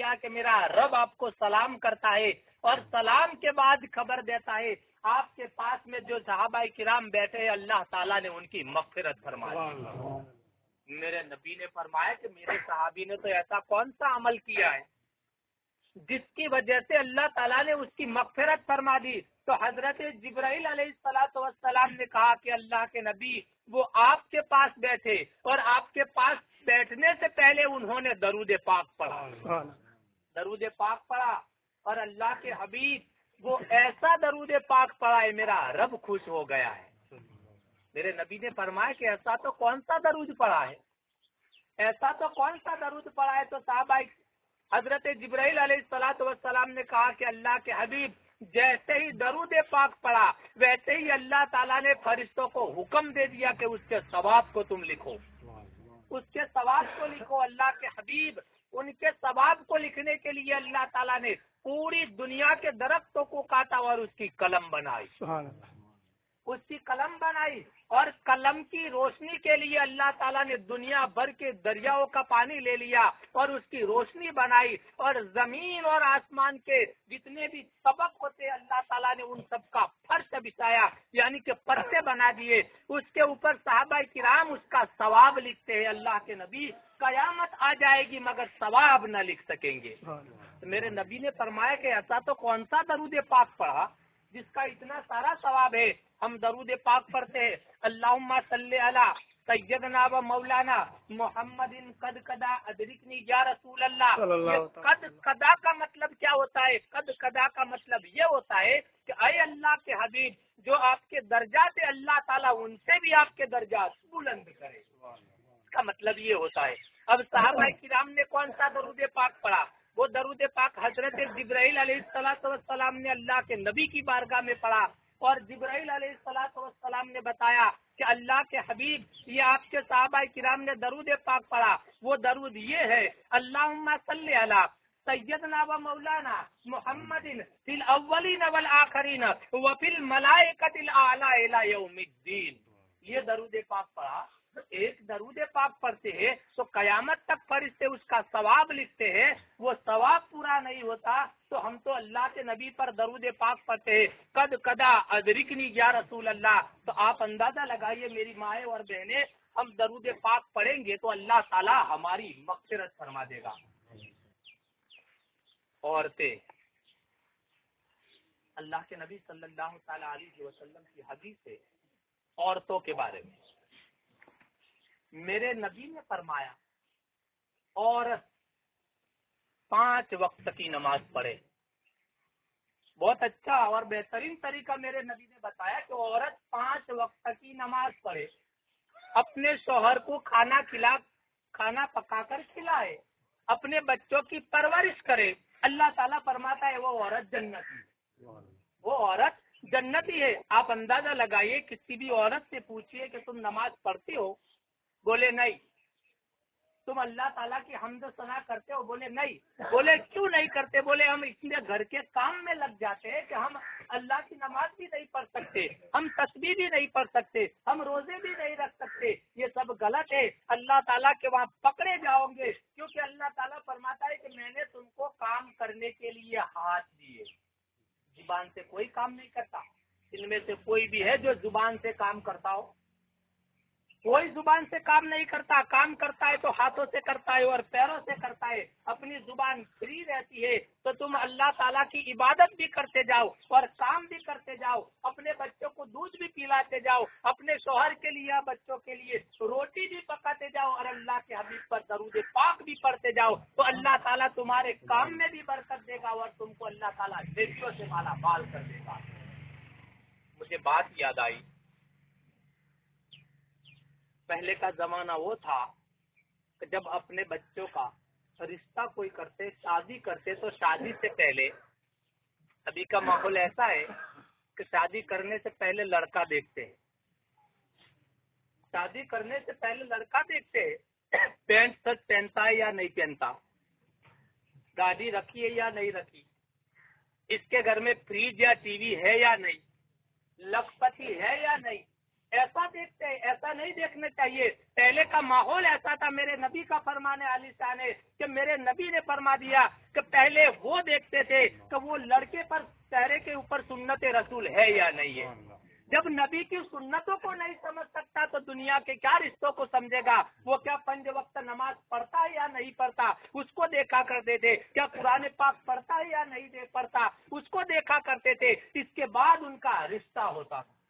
فرمایا کہ میرا رب آپ کو سلام کرتا ہے اور سلام کے بعد خبر دیتا ہے آپ کے پاس میں جو صحابہ کرام بیٹھے ہیں اللہ تعالیٰ نے ان کی مغفرت فرما دی۔ میرے نبی نے فرمایا کہ میرے صحابی نے تو ایسا کون سا عمل کیا ہے جس کی وجہ سے اللہ تعالیٰ نے اس کی مغفرت فرما دی؟ تو حضرت جبرائیل علیہ السلام نے کہا کہ اللہ کے نبی وہ آپ کے پاس بیٹھے اور آپ کے پاس بیٹھنے سے پہلے انہوں نے درود پاک پڑھا، درود پاک پڑھا، اور اللہ کے حبیب وہ ایسا درود پاک پڑھا ہے میرا رب خوش ہو گیا ہے۔ میرے نبی نے فرمایا کہ ایسا تو کون سا درود پڑھا ہے، ایسا تو کون سا درود پڑھا ہے؟ تو صحابہ حضرت جبرائیل علیہ السلام نے کہا کہ اللہ کے حبیب جیسے ہی درود پاک پڑھا ویسے ہی اللہ تعالیٰ نے فرشتوں کو حکم دے دیا کہ اس کے ثواب کو تم لکھو، اس کے ثواب کو لکھو۔ اللہ کے حبیب ان کے ثواب کو لکھنے کے لیے اللہ تعالیٰ نے پوری دنیا کے درختوں کو کاٹا اور اس کی قلم بنائی، اس کی قلم بنائی، اور قلم کی روشنی کے لیے اللہ تعالیٰ نے دنیا بھر کے دریاؤں کا پانی لے لیا اور اس کی روشنی بنائی، اور زمین اور آسمان کے جتنے بھی طبق ہوتے اللہ تعالیٰ نے ان سب کا فرش بچھایا، یعنی کہ پرتے بنا دیے، اس کے اوپر صحابہ کرام اس کا ثواب لکھتے ہیں۔ اللہ کے نبی قیامت آ جائے گی مگر ثواب نہ لکھ سکیں گے۔ میرے نبی نے فرمایا کہ ایسا تو کون سا درود پاک پڑھا جس کا اتنا سارا ثواب ہے؟ ہم درود پاک پڑھتے ہیں اللہم صلی علی سیدنا و مولانا محمد قد قدا ادرکنی یا رسول اللہ۔ یہ قد قدا کا مطلب کیا ہوتا ہے؟ قد قدا کا مطلب یہ ہوتا ہے کہ اے اللہ کے حبیب جو آپ کے درجات اللہ تعالیٰ ان سے بھی آپ کے درجات بلند کرے، اس کا مطلب یہ ہوتا ہے۔ اب صحابہ کرام نے کون سا درود پاک پڑھا؟ وہ درود پاک حضرت جبرائیل علیہ السلام نے اللہ کے نبی کی بارگاہ میں پڑھا، اور جبرائیل علیہ السلام نے بتایا کہ اللہ کے حبیب یہ آپ کے صحابہ کرام نے درود پاک پڑھا، وہ درود یہ ہے اللہم صلی علی سیدنا و مولانا محمد فی الاولین والآخرین وفی الملائکۃ الاعلی الی یوم الدین۔ یہ درود پاک پڑھا، ایک درود پاک پڑھتے ہیں تو قیامت تک فرشتے اس کا ثواب لکھتے ہیں، وہ ثواب پورا نہیں ہوتا تو ہم تو اللہ کے نبی پر درود پاک پڑھتے ہیں قد قدا ادرکنی یا رسول اللہ۔ تو آپ اندازہ لگائیے میری مائیں اور بہنیں، ہم درود پاک پڑھیں گے تو اللہ تعالی ہماری مغفرت فرما دے گا۔ عورتیں، اللہ کے نبی صلی اللہ تعالی علیہ وسلم کی حدیث ہے عورتوں کے بارے میں، میرے نبی نے فرمایا عورت 5 وقت کی نماز پڑھے۔ بہت اچھا اور بہترین طریقہ میرے نبی نے بتایا کہ عورت 5 وقت کی نماز پڑھے، اپنے شوہر کو کھانا پکا کر کھلائے، اپنے بچوں کی پرورش کرے۔ اللہ تعالیٰ فرماتا ہے وہ عورت جنتی، وہ عورت جنتی ہے۔ آپ اندازہ لگائیے، کسی بھی عورت سے پوچھئے کہ تم نماز پڑھتی ہو، بولے نہیں۔ تم اللہ تعالیٰ کی حمد و ثنا کرتے ہو، بولے نہیں۔ بولے کیوں نہیں کرتے؟ بولے ہم اتنے گھر کے کام میں لگ جاتے ہیں کہ ہم اللہ کی نماز بھی نہیں پڑھ سکتے، ہم تسبیح بھی نہیں پڑھ سکتے، ہم روزے بھی نہیں رکھ سکتے۔ یہ سب غلط ہے، اللہ تعالیٰ کے وہاں پکڑے جاؤ گے، کیونکہ اللہ تعالیٰ فرماتا ہے کہ میں نے تم کو کام کرنے کے لیے ہاتھ دیے۔ زبان سے کوئی کام نہیں کرتا، ان میں سے کوئی بھی ہے جو زبان سے کام کرتا ہو؟ کوئی زبان سے کام نہیں کرتا، کام کرتا ہے تو ہاتھوں سے کرتا ہے اور پیروں سے کرتا ہے۔ اپنی زبان فری رہتی ہے تو تم اللہ تعالیٰ کی عبادت بھی کرتے جاؤ اور کام بھی کرتے جاؤ، اپنے بچوں کو دودھ بھی پلاتے جاؤ، اپنے شوہر کے لیے بچوں کے لیے روٹی بھی پکاتے جاؤ، اور اللہ کے حبیب پر درود پاک بھی پڑھتے جاؤ، تو اللہ تعالیٰ تمہارے کام میں بھی برکت دے گا اور تم کو اللہ تعالیٰ نیکیوں سے مالا مال کر دے گا۔ مجھے بات یاد آئی، پہلے کا زمانہ وہ تھا کہ جب اپنے بچوں کا رشتہ کوئی کرتے، شادی کرتے، تو شادی سے پہلے، ابھی کا ماحول ایسا ہے کہ شادی کرنے سے پہلے لڑکا دیکھتے ہیں، شادی کرنے سے پہلے لڑکا دیکھتے ہیں، پینٹ شرٹ پہنتا ہے یا نہیں پہنتا، گاڑی رکھی ہے یا نہیں رکھی، اس کے گھر میں فریج یا ٹی وی ہے یا نہیں، لکھ پتی ہے یا نہیں، ایسا دیکھتے ہیں، ایسا نہیں دیکھنا چاہیے. پہلے کا ماحول ایسا تھا. میرے نبی کا فرمان عالی شان ہے کہ میرے نبی نے فرما دیا کہ پہلے وہ دیکھتے تھے کہ وہ لڑکے پر چہرے کے اوپر سنت رسول ہے یا نہیں ہے. جب نبی کی سنتوں کو نہیں سمجھ سکتا تو دنیا کے کیا رشتوں کو سمجھے گا؟ وہ کیا 5 وقت نماز پڑھتا ہے یا نہیں پڑھتا اس کو دیکھا کرتے تھے. کیا قرآن پاک پڑھتا ہے یا نہیں پڑھتا اس کو دیکھا کرتے تھے. اس کے بعد ان کا رشتہ ہوتا تھا.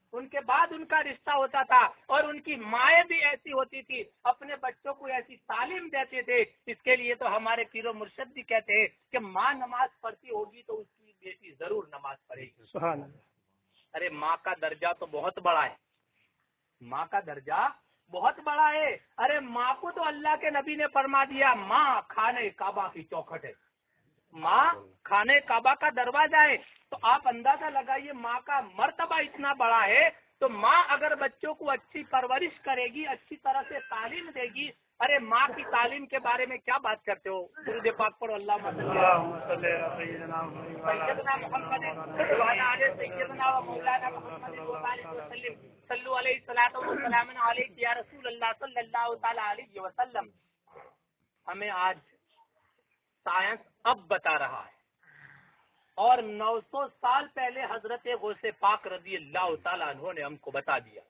اور ان کی مائیں بھی ایسی ہوتی تھی، اپنے بچوں کو ایسی تعلیم دیتے تھے. اس کے لیے تو ہمارے پیر و مرشد بھی کہتے ہیں کہ ماں نماز پڑھتی ہوگی تو اس کی بیٹی ضرور نماز پڑھے گی. سبحان اللہ. ارے ماں کا درجہ تو بہت بڑا ہے. ماں کا درجہ بہت بڑا ہے. ارے ماں کو تو اللہ کے نبی نے فرما دیا ماں خانے کعبہ کی چوکھٹ ہے، ماں خانے کعبہ کا دروازہ ہے. تو آپ اندازہ لگائیے ماں کا مرتبہ اتنا بڑا ہے. تو ماں اگر بچوں کو اچھی پرورش کرے گی، اچھی طرح سے تعلیم دے گی. ارے ماں کی تعلیم کے بارے میں کیا بات کرتے ہو؟ درود پاک پڑھو. اللہم صلی سیدنا محمد وعلی آل سیدنا و مولانا محمد وبارک وسلم. صلو علیہ الصلوۃ والسلام علیک یا رسول اللہ صلی اللہ تعالی علیہ وسلم. ہمیں آج سائنس اب بتا رہا ہے اور 900 سال پہلے حضرت غوث پاک رضی اللہ تعالیٰ عنہ نے ہم کو بتا دیا.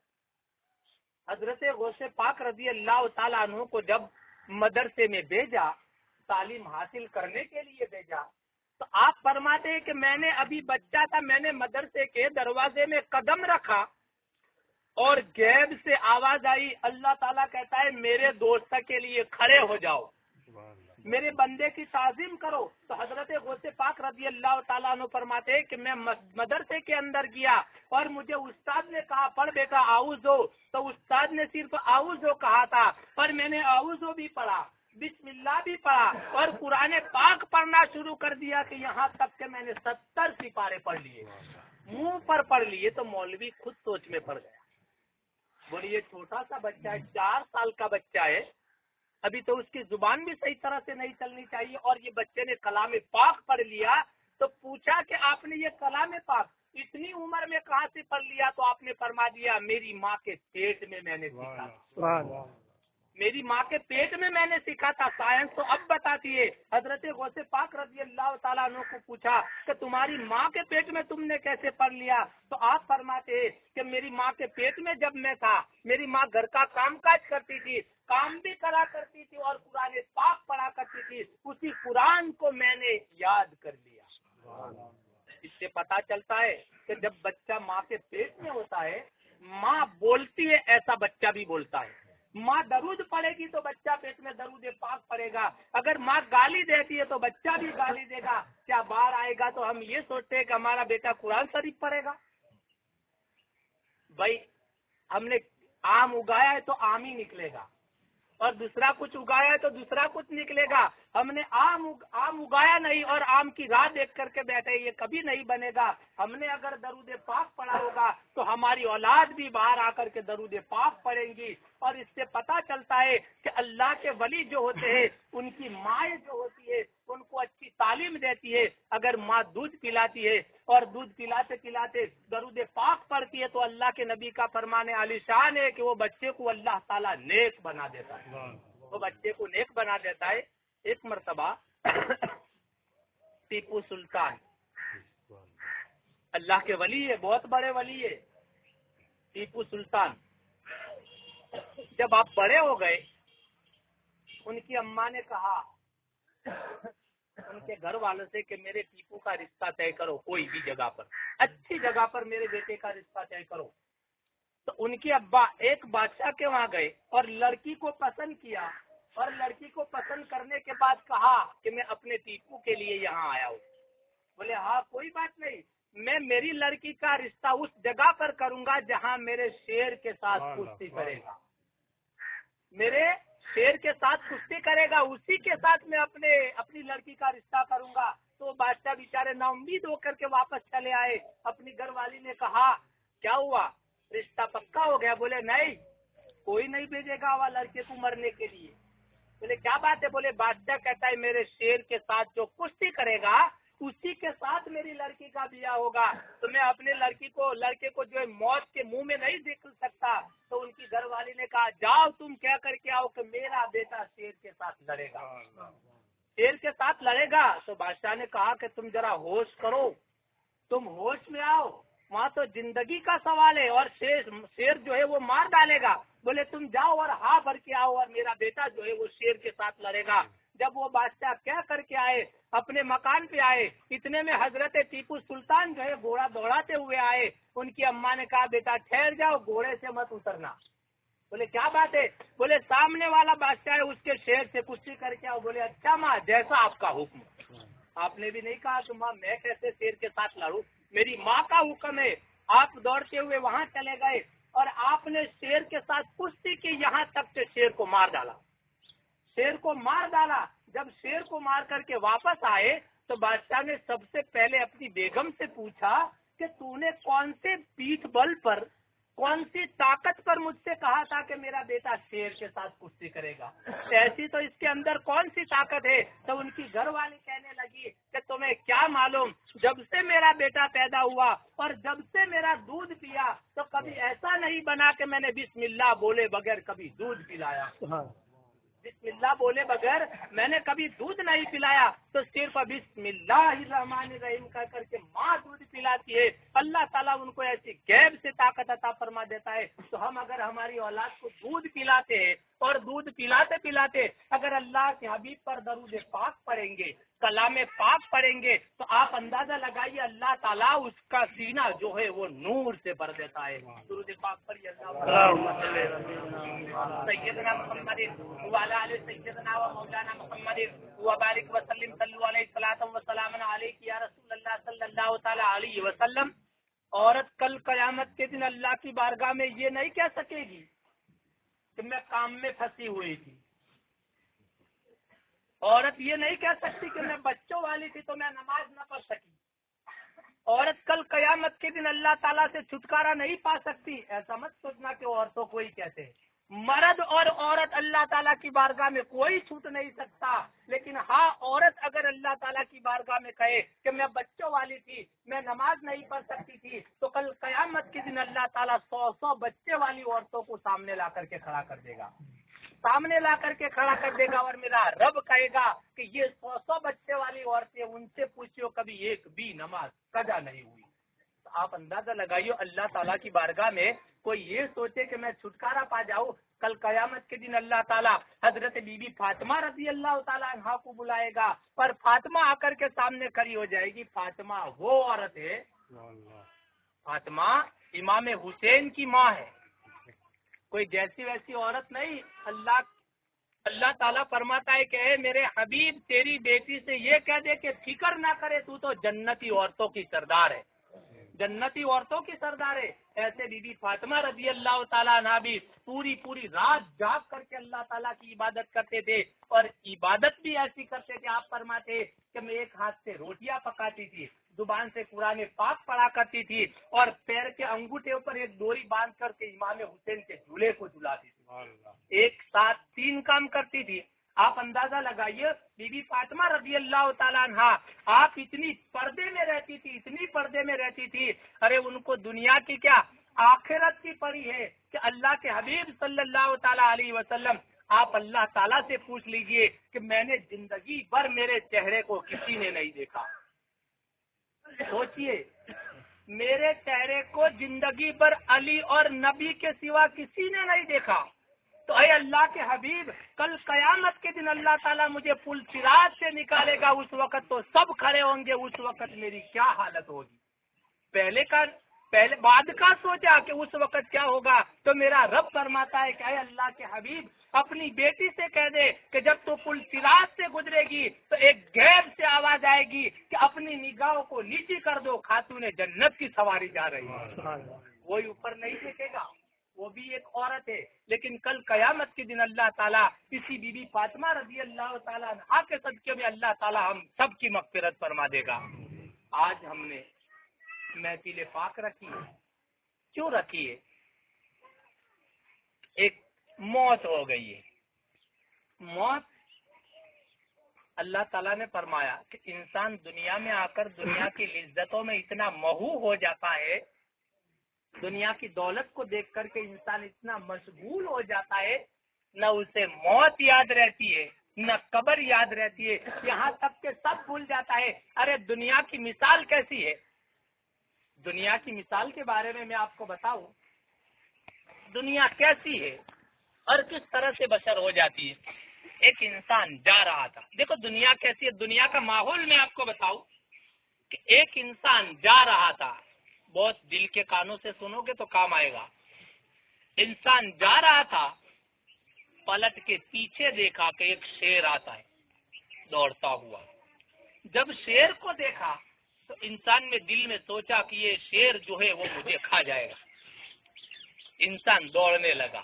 حضرت غوث پاک رضی اللہ تعالیٰ عنہ کو جب مدرسے میں بھیجا، تعلیم حاصل کرنے کے لیے بھیجا، تو آپ فرماتے ہیں کہ میں نے ابھی بچہ تھا، میں نے مدرسے کے دروازے میں قدم رکھا اور غیب سے آواز آئی. اللہ تعالیٰ کہتا ہے میرے دوست کے لیے کھڑے ہو جاؤ، میرے بندے کی تعظیم کرو. تو حضرت غوث پاک رضی اللہ تعالیٰ عنہ فرماتے ہیں کہ میں مدرسے کے اندر گیا اور مجھے استاد نے کہا پڑھ بیٹا اعوذ، تو استاد نے صرف اعوذ کہا تھا، پر میں نے اعوذ بھی پڑھا، بسم اللہ بھی پڑھا اور قرآن پاک پڑھنا شروع کر دیا کہ یہاں تک کہ میں نے 70 سپارے پڑھ لیے، منہ پر پڑھ لیے. تو مولوی خود سوچ میں پڑ گیا. بولیے چھوٹا سا بچہ ہے، 4 سال کا بچہ ہے، ابھی تو اس کی زبان بھی صحیح طرح سے نہیں چلنی چاہیے، اور یہ بچے نے کلام پاک پڑھ لیا. تو پوچھا کہ آپ نے یہ کلام پاک اتنی عمر میں کہاں سے پڑھ لیا؟ تو آپ نے فرما دیا میری ماں کے پیٹ میں میں نے سیکھا، میری ماں کے پیٹ میں میں نے سیکھا تھا. سائنس تو اب بتاتی ہے. حضرت غوث پاک رضی اللہ تعالیٰ عنہ کو پوچھا کہ تمہاری ماں کے پیٹ میں تم نے کیسے پڑھ لیا؟ تو آپ فرماتے ہیں کہ میری ماں کے پیٹ میں جب میں تھا، میری ماں گھر کا کام کاج کرتی تھی، کام بھی کرا کرتی تھی اور قرآن پاک پڑھا کرتی تھی. اسی قرآن کو میں نے یاد کر لیا. اس سے پتا چلتا ہے کہ جب بچہ ماں کے پیٹ میں ہوتا ہے، ماں بولتی ہے ایسا بچہ بھی بولتا ہے. ماں درود پڑھے گی تو بچہ پیٹ میں درود پاک پڑھے گا. اگر ماں گالی دیتی ہے تو بچہ بھی گالی دے گا. کیا باہر آئے گا تو ہم یہ سوچتے ہیں کہ ہمارا بیٹا قرآن شریف پڑھے گا. بھائی ہم نے آم اگایا ہے تو آم ہی نکلے گا، اور دوسرا کچھ اگایا ہے تو دوسرا کچھ نکلے گا. ہم نے آم اگایا نہیں اور آم کی راہ دیکھ کر کے بیٹھے، یہ کبھی نہیں بنے گا. ہم نے اگر درود پاک پڑھا ہوگا تو ہماری اولاد بھی باہر آ کر کے درود پاک پڑھیں گی. اور اس سے پتا چلتا ہے کہ اللہ کے ولی جو ہوتے ہیں ان کی مائیں جو ہوتی ہے ان کو اچھی تعلیم دیتی ہے. اگر ماں دودھ پلاتی ہے اور دودھ پلاتے پلاتے درود پاک پڑھتی ہے تو اللہ کے نبی کا فرمان عالی شان ہے کہ وہ بچے کو اللہ تعالیٰ نیک بنا دیتا ہے، وہ بچے کو نیک بنا دیتا ہے. ایک مرتبہ ٹیپو سلطان اللہ کے ولی ہے، بہت بڑے ولی ہے. ٹیپو سلطان جب آپ بڑے ہو گئے، ان کی اماں نے کہا ان کے گھر والوں سے کہ میرے ٹیپو کا رشتہ طے کرو، کوئی بھی جگہ پر اچھی جگہ پر میرے بیٹے کا رشتہ طے کرو. تو ان کے ابا ایک بادشاہ کے وہاں گئے اور لڑکی کو پسند کیا، اور لڑکی کو پسند کرنے کے بعد کہا کہ میں اپنے ٹیپو کے لیے یہاں آیا ہوں. بولے ہاں کوئی بات نہیں، میں میری لڑکی کا رشتہ اس جگہ پر کروں گا جہاں میرے شیر کے ساتھ کشتی کرے گا، میرے شیر کے ساتھ کشتی کرے گا، اسی کے ساتھ میں اپنی لڑکی کا رشتہ کروں گا. تو بادشاہ بیچارے نا امید ہو کر کے واپس چلے آئے. اپنی گھر والی نے کہا کیا ہوا، رشتہ پکا ہو گیا؟ بولے نہیں، کوئی نہیں بھیجے گا وہ لڑکے کو مرنے کے لیے. بولے کیا بات ہے؟ بولے بادشاہ کہتا ہے میرے شیر کے ساتھ جو کشتی کرے گا اسی کے ساتھ میری لڑکی کا بیاہ ہوگا. تو میں اپنے لڑکے کو جو ہے موت کے منہ میں نہیں دیکھ سکتا، نے کہا جاؤ تم کہہ کر کے آؤ کہ میرا بیٹا شیر کے ساتھ لڑے گا، شیر کے ساتھ لڑے گا۔ تو بادشاہ نے کہا کہ تم ذرا ہوش کرو، تم ہوش میں آؤ، وہاں تو زندگی کا سوال ہے اور شیر جو ہے وہ مار ڈالے گا۔ بولے تم جاؤ اور ہاں بھر کے آؤ اور میرا بیٹا جو ہے وہ شیر کے ساتھ لڑے گا۔ جب وہ بادشاہ کہہ کر کے آئے، اپنے مکان پہ آئے، اتنے میں حضرت ٹیپو سلطان جو ہے گھوڑا دوڑاتے ہوئے آئے۔ ان کی اماں نے کہا بیٹا ٹھہر جاؤ، گھوڑے سے مت اترنا۔ بولے کیا بات ہے؟ بولے سامنے والا بادشاہ ہے، اس کے شیر سے کشتی کر کے آؤ۔ بولے اچھا ماں جیسا آپ کا حکم۔ آپ نے بھی نہیں کہا کہ ماں میں کیسے شیر کے ساتھ لڑوں، میری ماں کا حکم ہے۔ آپ دوڑتے ہوئے وہاں چلے گئے اور آپ نے شیر کے ساتھ کشتی کی، یہاں تک کہ شیر کو مار ڈالا، شیر کو مار ڈالا۔ جب شیر کو مار کر کے واپس آئے تو بادشاہ نے سب سے پہلے اپنی بیگم سے پوچھا کہ تو نے کون سے پیٹھ بل پر، کون سی طاقت پر مجھ سے کہا تھا کہ میرا بیٹا شیر کے ساتھ کشتی کرے گا؟ ایسی تو اس کے اندر کون سی طاقت ہے؟ تو ان کی گھر والی کہنے لگی کہ تمہیں کیا معلوم، جب سے میرا بیٹا پیدا ہوا اور جب سے میرا دودھ پیا تو کبھی ایسا نہیں بنا کہ میں نے بسم اللہ بولے بغیر کبھی دودھ پلایا، بسم اللہ بولے بغیر میں نے کبھی دودھ نہیں پلایا۔ تو صرف بسم اللہ الرحمن الرحیم کہہ کر کے ماں دودھ پلاتی ہے۔ اللہ تعالیٰ ان کو ایسی غیب سے طاقت عطا فرما دیتا ہے۔ تو ہم اگر ہماری اولاد کو دودھ پلاتے ہیں اور دودھ پلاتے پلاتے اگر اللہ کے حبیب پر درود پاک پڑھیں گے، کلام پاک پڑھیں گے، تو آپ اندازہ لگائیے اللہ تعالیٰ اس کا سینہ جو ہے وہ نور سے بھر دیتا ہے۔ درود پاک پڑھیے سیدنا محمد وعلی آل سیدنا و مولانا محمد وبارک وسلم صلو علیہ الصلوۃ والسلام علیک یا رسول اللہ صلی اللہ تعالی علیہ وسلم۔ عورت کل قیامت کے دن اللہ کی بارگاہ میں یہ نہیں کہہ سکے گی کہ میں کام میں پھنسی ہوئی تھی، عورت یہ نہیں کہہ سکتی کہ میں بچوں والی تھی تو میں نماز نہ پڑھ سکی۔ عورت کل قیامت کے دن اللہ تعالیٰ سے چھٹکارا نہیں پا سکتی۔ ایسا مت سوچنا کہ عورتوں کو ہی کہتے ہیں، مرد اور عورت اللہ تعالیٰ کی بارگاہ میں کوئی چھوٹ نہیں سکتا۔ لیکن ہاں عورت اگر اللہ تعالیٰ کی بارگاہ میں کہے کہ میں بچوں والی تھی، میں نماز نہیں پڑھ سکتی تھی، تو کل قیامت کے دن اللہ تعالیٰ 100 بچے والی عورتوں کو سامنے لا کر کے کھڑا کر دے گا، سامنے لا کر کے کھڑا کر دے گا، اور میرا رب کہے گا کہ یہ 100 بچے والی عورتیں، ان سے پوچھو کبھی ایک بھی نماز قضا نہیں ہوئی۔ تو آپ اندازہ لگائیے اللہ تعالیٰ کی بارگاہ میں کوئی یہ سوچے کہ میں چھٹکارا پا جاؤں، کل قیامت کے دن اللہ تعالیٰ حضرت بی بی فاطمہ رضی اللہ تعالیٰ عنہا کو بلائے گا، پر فاطمہ آ کر کے سامنے کھڑی ہو جائے گی۔ فاطمہ وہ عورت ہے، فاطمہ امام حسین کی ماں ہے، کوئی جیسی ویسی عورت نہیں۔ اللہ تعالیٰ فرماتا ہے کہ اے میرے حبیب تیری بیٹی سے یہ کہہ دے کہ فکر نہ کرے، تو جنتی عورتوں کی سردار ہے، جنتی عورتوں کی سردار ہے۔ ایسے بی بی فاطمہ رضی اللہ تعالیٰ عنہا بھی پوری رات جاگ کر کے اللہ تعالیٰ کی عبادت کرتے تھے، اور عبادت بھی ایسی کرتے تھے، آپ فرماتے کہ میں ایک ہاتھ سے روٹیاں پکاتی تھی، زبان سے قرآن پاک پڑھا کرتی تھی، اور پیر کے انگوٹھے اوپر ایک ڈوری باندھ کر کے امام حسین کے جھولے کو جھلاتی تھی، ایک ساتھ 3 کام کرتی تھی۔ آپ اندازہ لگائیے بی بی فاطمہ رضی اللہ تعالیٰ عنہا، آپ اتنی پردے میں رہتی تھی، اتنی پردے میں رہتی تھی، ارے ان کو دنیا کی کیا آخرت کی پڑی ہے کہ اللہ کے حبیب صلی اللہ تعالیٰ علیہ وسلم، آپ اللہ تعالیٰ سے پوچھ لیجئے کہ میں نے زندگی بھر میرے چہرے کو کسی نے نہیں دیکھا، سوچئے میرے چہرے کو زندگی بھر علی اور نبی کے سوا کسی نے نہیں دیکھا، تو اے اللہ کے حبیب کل قیامت کے دن اللہ تعالیٰ مجھے پل صراط سے نکالے گا، اس وقت تو سب کھڑے ہوں گے، اس وقت میری کیا حالت ہوگی؟ پہلے بعد کا سوچا کہ اس وقت کیا ہوگا، تو میرا رب فرماتا ہے کہ اے اللہ کے حبیب اپنی بیٹی سے کہہ دے کہ جب تو پل صراط سے گزرے گی تو ایک غیب سے آواز آئے گی کہ اپنی نگاہوں کو نیچی کر دو، خاتون جنت کی سواری جا رہی ہے، کوئی اوپر نہیں دیکھے گا، وہ بھی ایک عورت ہے۔ لیکن کل قیامت کے دن اللہ تعالیٰ اسی بی بی فاطمہ رضی اللہ تعالیٰ عنہا کے صدقے میں اللہ تعالیٰ ہم سب کی مغفرت فرما دے گا۔ آج ہم نے محفل پاک رکھی ہے، کیوں رکھی ہے؟ ایک موت ہو گئی ہے، موت اللہ تعالیٰ نے فرمایا کہ انسان دنیا میں آ کر دنیا کی لذتوں میں اتنا محو ہو جاتا ہے دنیا کی دولت کو دیکھ کر کے انسان اتنا مشغول ہو جاتا ہے، نہ اسے موت یاد رہتی ہے نہ قبر یاد رہتی ہے، یہاں تک کہ سب بھول جاتا ہے۔ ارے دنیا کی مثال کیسی ہے؟ دنیا کی مثال کے بارے میں آپ کو بتاؤں، دنیا کیسی ہے اور کس طرح سے بشر ہو جاتی ہے۔ ایک انسان جا رہا تھا، دیکھو دنیا کیسی ہے، دنیا کا ماحول میں آپ کو بتاؤں کہ ایک انسان جا رہا تھا، بہت دل کے کانوں سے سنو گے تو کام آئے گا۔ انسان جا رہا تھا، پلٹ کے پیچھے دیکھا کہ ایک شیر آتا ہے دوڑتا ہوا۔ جب شیر کو دیکھا تو انسان نے دل میں سوچا کہ یہ شیر جو ہے وہ مجھے کھا جائے گا۔ انسان دوڑنے لگا،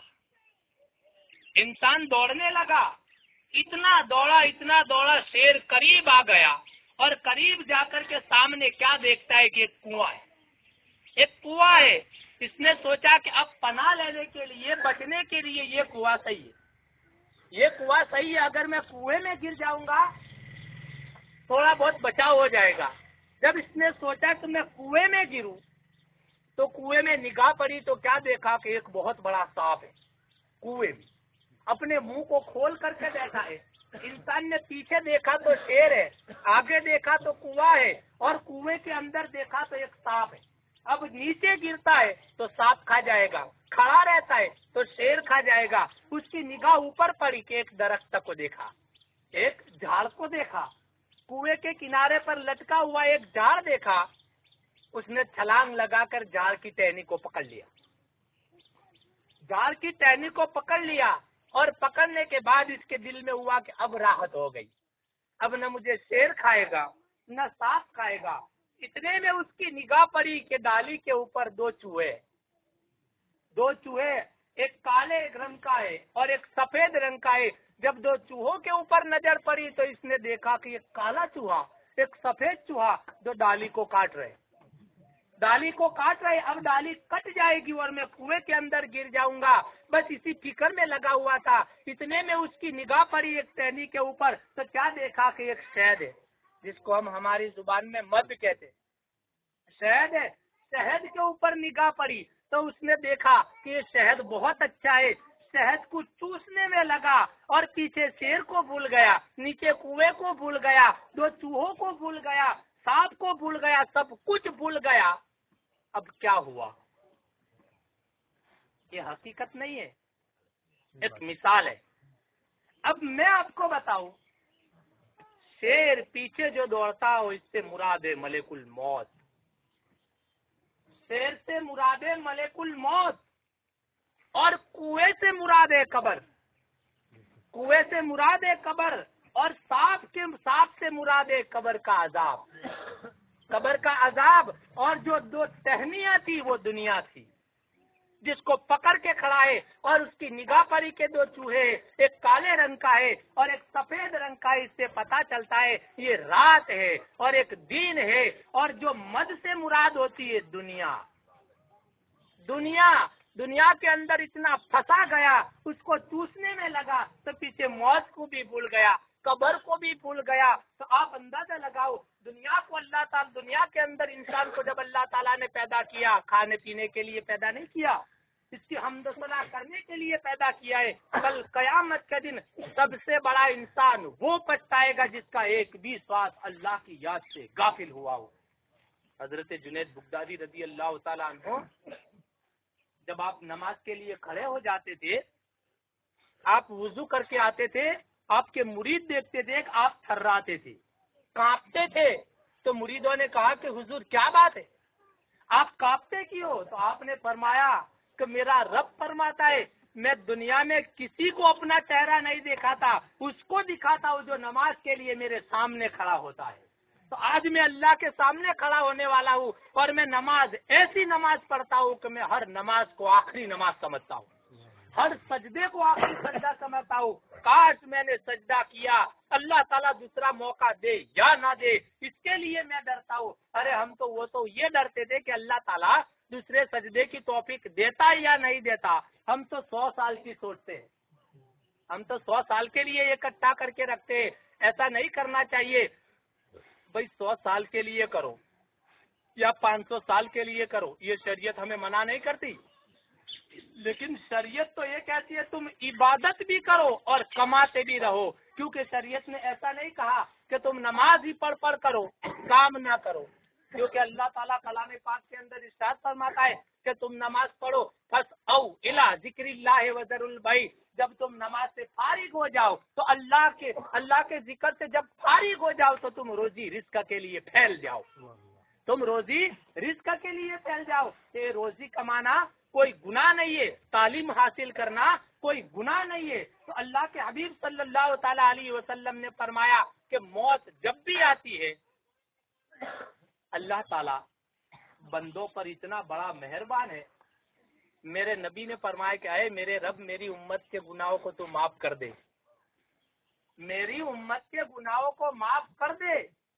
اتنا دوڑا شیر قریب آ گیا، اور قریب جا کر کے سامنے کیا دیکھتا ہے کہ ایک کنواں ہے۔ اس نے سوچا کہ اب پناہ لینے کے لیے، بچنے کے لیے یہ کنواں صحیح ہے، اگر میں کنویں میں گر جاؤں گا تھوڑا بہت بچاؤ ہو جائے گا۔ جب اس نے سوچا کہ میں کنویں میں گروں تو کنویں میں نگاہ پڑی تو کیا دیکھا کہ ایک بہت بڑا سانپ ہے کنویں میں، اپنے منہ کو کھول کر کے بیٹھا ہے۔ انسان نے پیچھے دیکھا تو شیر ہے، آگے دیکھا تو کنواں ہے، اور کنویں کے اندر دیکھا تو ایک سانپ ہے۔ اب نیچے گرتا ہے تو سانپ کھا جائے گا، کھڑا رہتا ہے تو شیر کھا جائے گا۔ اس کی نگاہ اوپر پڑی کہ ایک درخت کو دیکھا، ایک جھاڑ کو دیکھا، کنویں کے کنارے پر لٹکا ہوا ایک جھاڑ دیکھا۔ اس نے چھلانگ لگا کر جھاڑ کی ٹہنی کو پکڑ لیا، اور پکڑنے کے بعد اس کے دل میں ہوا کہ اب راحت ہو گئی، اب نہ مجھے شیر کھائے گا نہ سانپ کھائے گا۔ اتنے میں اس کی نگاہ پڑی کہ ڈالی کے اوپر دو چوہے، ایک کالے رنگ کا ہے اور ایک سفید رنگ کا ہے۔ جب دو چوہوں کے اوپر نظر پڑی تو اس نے دیکھا کہ ایک کالا چوہا، ایک سفید چوہا جو ڈالی کو کاٹ رہے۔ اب ڈالی کٹ جائے گی اور میں کنویں کے اندر گر جاؤں گا، بس اسی فکر میں لگا ہوا تھا۔ اتنے میں اس کی نگاہ پڑی ایک ٹہنی کے اوپر تو کیا دیکھا کہ ایک شہد ہے، جس کو ہم ہماری زبان میں مد کہتے ہیں، شہد ہے۔ شہد کے اوپر نگاہ پڑی تو اس نے دیکھا کہ یہ شہد بہت اچھا ہے، شہد کو چوسنے میں لگا اور پیچھے شیر کو بھول گیا، نیچے کنویں کو بھول گیا، دو چوہوں کو بھول گیا، سانپ کو بھول گیا، سب کچھ بھول گیا۔ اب کیا ہوا؟ یہ حقیقت نہیں ہے، ایک مثال ہے۔ اب میں آپ کو بتاؤں، شیر پیچھے جو دوڑتا ہو اس سے مراد ہے ملک الموت، شیر سے مراد ہے ملک الموت، اور کنویں سے مراد ہے قبر، اور سانپ سے مراد ہے قبر کا عذاب، اور جو دو ٹہنیاں تھی وہ دنیا تھی جس کو پکڑ کے کھڑا ہے، اور اس کی نگاہ پڑی کے دو چوہے، ایک کالے رنگ کا ہے اور ایک سفید رنگ کا ہے۔ اس سے پتا چلتا ہے یہ رات ہے اور ایک دن ہے، اور جو مد سے مراد ہوتی ہے دنیا کے اندر اتنا پھنسا گیا، اس کو چوسنے میں لگا تو پیچھے موت کو بھی بھول گیا، قبر کو بھی بھول گیا۔ تو آپ اندازہ لگاؤ، دنیا کے اندر انسان کو جب اللہ تعالیٰ نے پیدا کیا، کھانے پینے کے لیے پیدا نہیں کیا، اس کی حمد و ثنا کرنے کے لیے پیدا کیا ہے۔ کل قیامت کے دن سب سے بڑا انسان وہ پچھتائے گا جس کا ایک بھی سانس اللہ کی یاد سے غافل ہوا ہو۔ حضرت جنید بغدادی رضی اللہ تعالیٰ عنہ جب آپ نماز کے لیے کھڑے ہو جاتے تھے، آپ وضو کر کے آتے تھے، آپ کے مرید دیکھتے تھے کہ آپ تھراتے تھے، کانپتے تھے، تو مریدوں نے کہا کہ حضور کیا بات ہے، آپ کانپتے کیوں؟ تو آپ نے فرمایا کہ میرا رب فرماتا ہے میں دنیا میں کسی کو اپنا چہرہ نہیں دکھاتا، اس کو دکھاتا ہوں جو نماز کے لیے میرے سامنے کھڑا ہوتا ہے۔ تو آج میں اللہ کے سامنے کھڑا ہونے والا ہوں، اور میں ایسی نماز پڑھتا ہوں کہ میں ہر نماز کو آخری نماز سمجھتا ہوں، ہر سجدے کو آخری سجدہ سمجھتا ہوں۔ کاش میں نے سجدہ کیا، اللہ تعالیٰ دوسرا موقع دے یا نہ دے، اس کے لیے میں ڈرتا ہوں۔ ارے ہم تو وہ تو یہ ڈرتے تھے کہ اللہ تعالیٰ دوسرے سجدے کی توفیق دیتا یا نہیں دیتا، ہم تو 100 سال کی سوچتے ہیں، ہم تو 100 سال کے لیے اکٹھا کر کے رکھتے ہیں۔ ایسا نہیں کرنا چاہیے بھائی، 100 سال کے لیے کرو، یا 500 سال کے لیے کرو، یہ شریعت ہمیں منع نہیں کرتی، لیکن شریعت تو یہ کہتی ہے تم عبادت بھی کرو اور کماتے بھی رہو، کیونکہ شریعت نے ایسا نہیں کہا کہ تم نماز ہی پڑھ کرو کام نہ کرو، کیونکہ اللہ تعالیٰ کلام پاک کے اندر ارشاد فرماتا ہے کہ تم نماز پڑھو بس او الا ذکر اللہ وذر البیع، جب تم نماز سے فارغ ہو جاؤ تو اللہ کے ذکر سے جب فارغ ہو جاؤ تو تم روزی رزق کے لیے پھیل جاؤ، تم روزی رزق کے لیے پھیل جاؤ۔ یہ روزی کمانا کوئی گناہ نہیں ہے، تعلیم حاصل کرنا کوئی گناہ نہیں ہے۔ تو اللہ کے حبیب صلی اللہ تعالی علیہ وسلم نے فرمایا کہ موت جب بھی آتی ہے، اللہ تعالیٰ بندوں پر اتنا بڑا مہربان ہے، میرے نبی نے فرمایا کہ اے میرے رب میری امت کے گناہوں کو تو معاف کر دے، میری امت کے گناہوں کو معاف کر دے۔